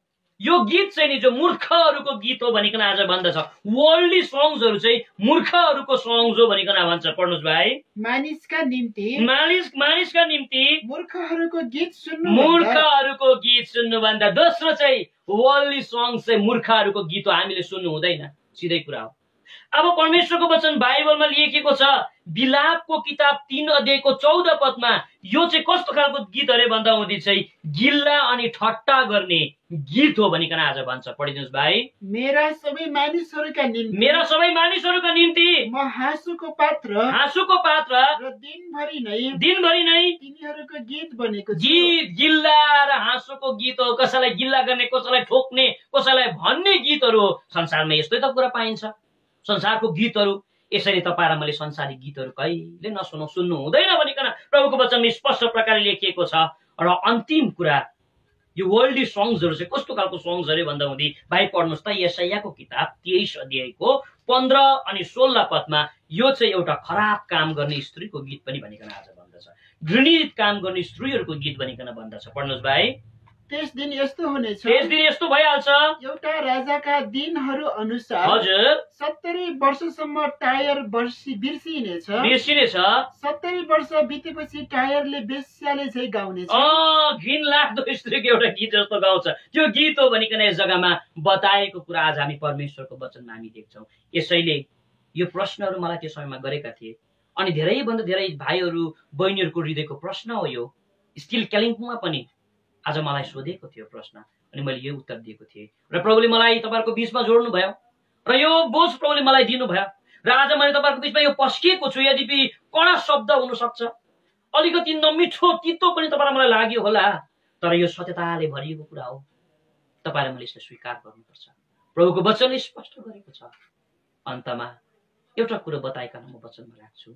यो गीत चाहिँ नि जो मूर्खहरूको गीत हो भनिकन आज भन्दछ। वर्ल्डली सङ्ग्सहरू चाहिँ मूर्खहरूको सङ्ग्स हो भनिकन भन्छ। पढ्नुहोस् भाइ। मानिसका निम्ति मानिस मानिसका निम्ति मूर्खहरूको गीत सुन्नु मूर्खहरूको गीत सुन्नुभन्दा दोस्रो चाहिँ वर्ल्डली सङ्ग्स चाहिँ मूर्खहरूको गीत हो, हामीले सुन्नु हुँदैन, सिधै कुरा हो। अब परमेश्वरको वचन बाइबलमा लेखिएको छ, बिलापको किताब तीन अध्यायको चौध पदमा यो चाहिँ कस्तो खालको गीत अरे भन्दा हुँदै चाहिँ गिल्ला अनि ठट्टा गर्ने गीत हो भनिकन आज भन्छ। पढिदिनुहोस् भाइ। मेरा सबै मानिसहरूका निम्ति मेरा सबै मानिसहरूका निम्ति म हाँसोको पात्र हाँसोको पात्र र दिनभरि नै दिनभरि नै तिनीहरूको गीत बनेको छु। गीत गिल्ला र हाँसोको गीत हो। कसैलाई गिल्ला गर्ने, कसैलाई ठोक्ने, कसैलाई भन्ने गीतहरू हो। संसारमा यस्तै त कुरा पाइन्छ, संसारको गीतहरू। यसरी तपाईँ र मैले संसारिक गीतहरू कहिले नसुनौ, सुन्नु हुँदैन भनिकन प्रभुको वचनमा स्पष्ट प्रकारले लेखिएको छ। र अन्तिम कुरा, यो वर्ल्डली सङ्ग्सहरू चाहिँ कस्तो खालको सङ्ग्स अरे भन्दा हुँदै भाइ पढ्नुहोस् त यशायाको किताब तेइस अध्यायको पन्ध्र अनि सोह्र पदमा यो चाहिँ एउटा खराब काम गर्ने स्त्रीको गीत पनि भनिकन आज भन्दछ, घृणित काम गर्ने स्त्रीहरूको गीत भनिकन भन्दछ। पढ्नुहोस् भाइ। त्यस दिन यस्तो हुनेछ, त्यस दिन यस्तो भइहाल्छ, एउटा राजाका दिनहरू अनुसार हजुर सत्तरी वर्षसम्म टायर बर्सी बिर्सिनेछ। बिर्सिनेछ। सत्तरी वर्ष बितेपछि टायरले बेस्याले चाहिँ गाउनेछ। अँ घिन लाग्दो स्त्रीको एउटा गीत जस्तो गाउँछ, त्यो गीत हो भनिकन यस जग्गामा बताएको कुरा आज हामी परमेश्वरको वचनमा हामी देख्छौँ। यसैले यो प्रश्नहरू मलाई त्यो समयमा गरेका थिए अनि धेरैभन्दा धेरै भाइहरू बहिनीहरूको हृदयको प्रश्न हो यो। स्टिल कालिम्पोङमा पनि आज मलाई सोधेको थियो प्रश्न अनि मैले यो उत्तर दिएको थिएँ र प्रभुले मलाई तपाईँहरूको बिचमा जोड्नु भयो र यो बोझ प्रभुले मलाई दिनुभयो र आज मैले तपाईँहरूको बिचमा यो पस्किएको छु। यद्यपि कडा शब्द हुनसक्छ, अलिकति नमिठो तितो पनि तपाईँलाई मलाई लाग्यो होला, तर यो सत्यताले भरिएको कुरा हो। तपाईँले मैले यसलाई स्वीकार गर्नुपर्छ। प्रभुको वचनले स्पष्ट गरेको छ। अन्तमा एउटा कुरो बताइकन म वचनमा राख्छु।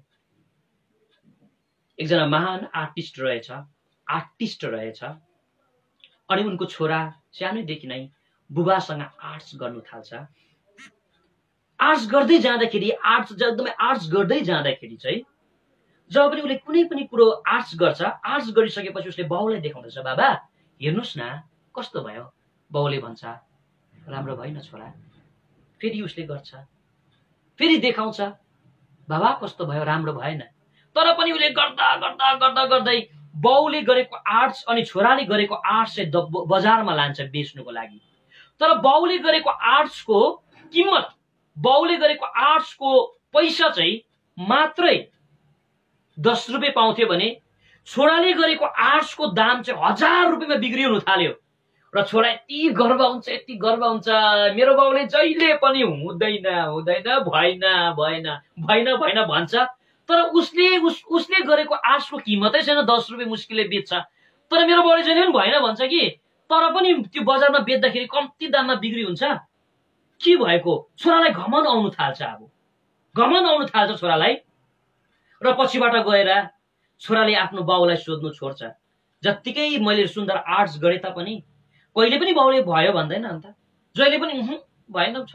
एकजना महान आर्टिस्ट रहेछ आर्टिस्ट रहेछ अनि उनको छोरा सानैदेखि नै बुबासँग आर्ट्स गर्नु थाल्छ। आर्ट्स गर्दै जाँदाखेरि आर्ट्स एकदमै आर्ट्स गर्दै जाँदाखेरि चाहिँ जब पनि उसले कुनै पनि कुरो आर्ट्स गर्छ, आर्ट्स गरिसकेपछि उसले बाउलाई देखाउँदछ, बाबा हेर्नुहोस् न कस्तो भयो। बाउले भन्छ राम्रो भएन छोरा। फेरि उसले गर्छ, फेरि देखाउँछ, बाबा कस्तो भयो, राम्रो भएन। तर पनि उसले गर्दा गर्दा गर्दा गर्दै बाउले गरेको आर्ट्स अनि छोराले गरेको आर्ट्स चाहिँ बजारमा लान्छ बेच्नुको लागि। तर बाउले गरेको आर्ट्सको किम्मत, बाउले गरेको आर्ट्सको पैसा चाहिँ मात्रै दस रुपियाँ पाउँथ्यो भने छोराले गरेको आर्ट्सको दाम चाहिँ हजार रुपियाँमा बिग्रिनु थाल्यो। र छोरा यति गर्व हुन्छ, यति गर्व हुन्छ, मेरो बाउले जहिले पनि हुँदैन हुँदैन भएन भएन भएन भएन भन्छ। तर उसले उस उसले गरेको आर्ट्सको किम्मतै छैन, दस रुपियाँ मुस्किलले बेच्छ। तर मेरो बाउले जहिले पनि भएन भन्छ कि, तर पनि त्यो बजारमा बेच्दाखेरि कम्ती दाममा बिक्री हुन्छ। के भएको, छोरालाई घमन आउनु थाल्छ। अब घमन आउनु थाल्छ छोरालाई र पछिबाट गएर छोराले आफ्नो बाउलाई सोध्नु छोड्छ। जत्तिकै मैले सुन्दर आर्ट्स गरे तापनि कहिले पनि बाउले भयो भन्दैन। अन्त जहिले पनि भएन छोरा,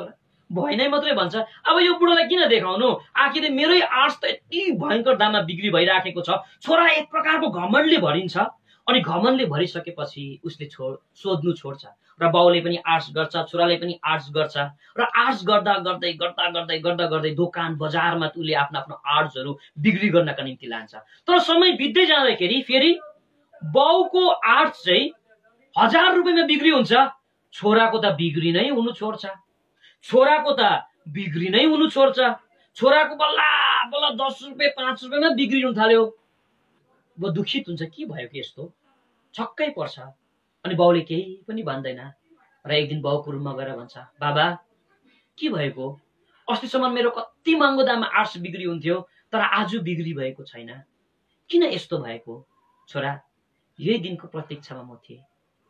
भएनै मात्रै भन्छ। अब यो बुढोलाई किन देखाउनु, आखिर मेरै आर्ट्स त यति भयङ्कर दाममा बिक्री भइराखेको छ। छोरा एक प्रकारको घमण्डले भरिन्छ, अनि घमण्डले भरिसकेपछि उसले छोड सोध्नु छोड्छ र बाउले पनि आर्ट्स गर्छ, छोराले पनि आर्ट्स गर्छ र आर्ट्स गर्दा गर्दै गर्दा गर्दै गर्दा गर्दै दोकान बजारमा उसले आफ्नो आफ्नो आर्ट्सहरू बिक्री गर्नका निम्ति लान्छ। तर समय बित्दै जाँदाखेरि फेरि बाउको आर्ट्स चाहिँ हजार रुपियाँमा बिक्री हुन्छ, छोराको त बिक्री नै हुनु छोड्छ, छोराको त बिक्री नै हुनु छोड्छ, छोराको बल्ला बल्ला दस रुपियाँ पाँच रुपियाँमा बिक्री हुन थाल्यो। अब दुखित हुन्छ, के भयो कि यस्तो, छक्कै पर्छ। अनि बाउले केही पनि भन्दैन र एक दिन बाउको रुममा गएर भन्छ, बाबा के भएको, अस्तिसम्म मेरो कति महँगो दाममा आर्ट्स बिक्री हुन्थ्यो तर आज बिक्री भएको छैन, किन यस्तो भएको? छोरा, यही दिनको प्रतीक्षामा म थिएँ,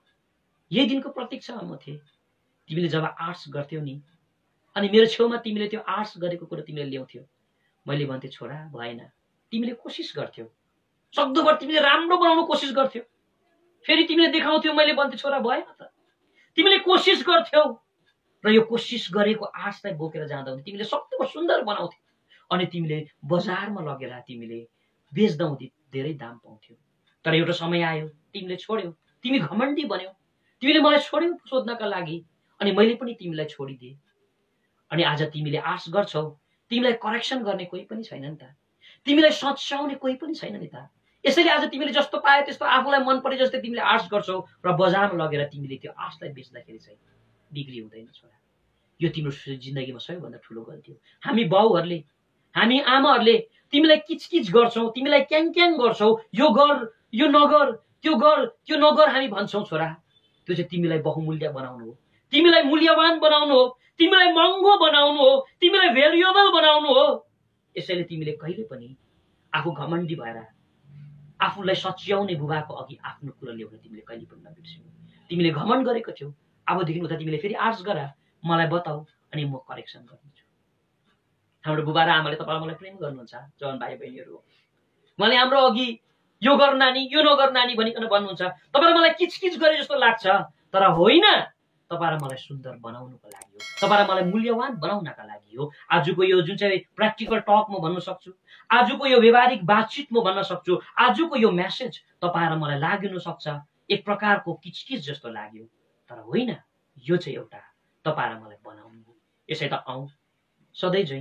यही दिनको प्रतीक्षामा म थिएँ। तिमीले जब आर्ट्स गर्थ्यौ नि, अनि मेरो छेउमा तिमीले त्यो आर्ट्स गरेको कुरा तिमीले ल्याउँथ्यौ, मैले भन्थेँ छोरा भएन, तिमीले कोसिस गर्थ्यौ, सक्दोभर तिमीले राम्रो बनाउनु कोसिस गर्थ्यौ, फेरि तिमीले देखाउँथ्यौ, मैले भन्थेँ छोरा भएन त, तिमीले कोसिस गर्थ्यौ र यो कोसिस गरेको आर्ट्सलाई बोकेर जाँदा हुन्थ्यो, तिमीले सक्दोभर सुन्दर बनाउँथ्यौ, अनि तिमीले बजारमा लगेर तिमीले बेच्दा हुँदै धेरै दाम पाउँथ्यौ। तर एउटा समय आयो तिमीले छोड्यौ, तिमी घमण्डी बन्यौ, तिमीले मलाई छोड्यौ सोध्नका लागि, अनि मैले पनि तिमीलाई छोडिदिएँ। अनि आज तिमीले आर्ट्स गर्छौ, तिमीलाई करेक्सन गर्ने कोही पनि छैन नि त, तिमीलाई सच्याउने कोही पनि छैन नि त। यसैले आज तिमीले जस्तो पायो त्यस्तो आफूलाई मन परे जस्तै तिमीले आर्ट्स गर्छौ र बजारमा लगेर तिमीले त्यो आर्ट्सलाई बेच्दाखेरि चाहिँ बिक्री हुँदैन। छोरा, यो तिम्रो जिन्दगीमा सबैभन्दा ठुलो गल्ती हो। हामी बाउहरूले, हामी आमाहरूले तिमीलाई किचकिच गर्छौ, तिमीलाई क्याङ क्याङ गर्छौ, यो गर यो नगर, त्यो गर त्यो नगर हामी भन्छौ। छोरा, त्यो चाहिँ तिमीलाई बहुमूल्य बनाउनु हो, तिमीलाई मूल्यवान बनाउनु हो, तिमीलाई महँगो बनाउनु हो, तिमीलाई भ्यालुएबल बनाउनु हो। यसैले तिमीले कहिले पनि आफू घमण्डी भएर आफूलाई सच्याउने बुबाको अघि आफ्नो कुरा ल्याउन तिमीले कहिले पनि नबिर्सिनु। तिमीले घमण्ड गरेको थियौ, अबदेखि उता तिमीले फेरि आर्ट्स गर, मलाई बताऊ, अनि म करेक्सन गर्नेछु। हाम्रो बुबा र आमाले तपाईँलाई मलाई प्रेम गर्नुहुन्छ, जवान भाइ बहिनीहरू, उहाँले हाम्रो अघि यो गर नानी, यो नगर नानी भनिकन भन्नुहुन्छ। तपाईँलाई मलाई किचकिच गरे जस्तो लाग्छ, तर होइन, तपाईँ र मलाई सुन्दर बनाउनुको लागि हो, तपाईँ र मलाई मूल्यवान बनाउनका लागि हो। आजको यो जुन चाहिँ प्र्याक्टिकल टक म भन्न सक्छु, आजको यो व्यवहारिक बातचित म भन्न सक्छु, आजको यो मेसेज तपाईँ र मलाई लाग्नु सक्छ एक प्रकारको किचकिच जस्तो लाग्यो, तर होइन, यो चाहिँ एउटा तपाईँ र मलाई बनाउनु हो। यसै त आउँ सधैँ चाहिँ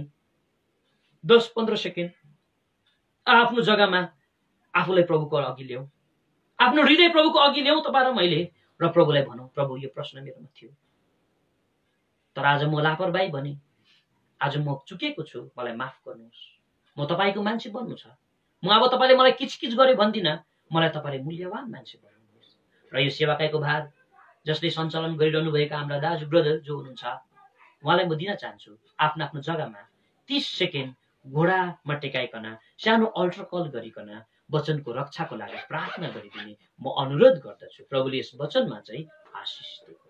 दस पन्ध्र सेकेन्ड आफ्नो जग्गामा आफूलाई प्रभुको अघि ल्याऊ, आफ्नो हृदय प्रभुको अघि ल्याऊ तपाईँ र मैले, र प्रभुलाई भनौँ, प्रभु यो प्रश्न मेरोमा थियो, तर आज म लापरवाही भने, आज म चुकेको छु, मलाई माफ गर्नुहोस्, म तपाईँको मान्छे बन्नु छ। म अब तपाईँले मलाई किचकिच गरे भन्दिनँ, मलाई तपाईँले मूल्यवान मान्छे बनाउनुहोस्। र यो सेवाकाईको भार जसले सञ्चालन गरिरहनु भएका हाम्रा दाजु ब्रदर जो हुनुहुन्छ, उहाँलाई म दिन चाहन्छु आफ्नो आफ्नो जग्गामा तीस सेकेन्ड घोडामा टेकाइकन सानो अल्टर कल गरिकन वचनको रक्षाको लागि प्रार्थना गरिदिने म अनुरोध गर्दछु। प्रभुले यस वचनमा चाहिँ आशिष दिनु।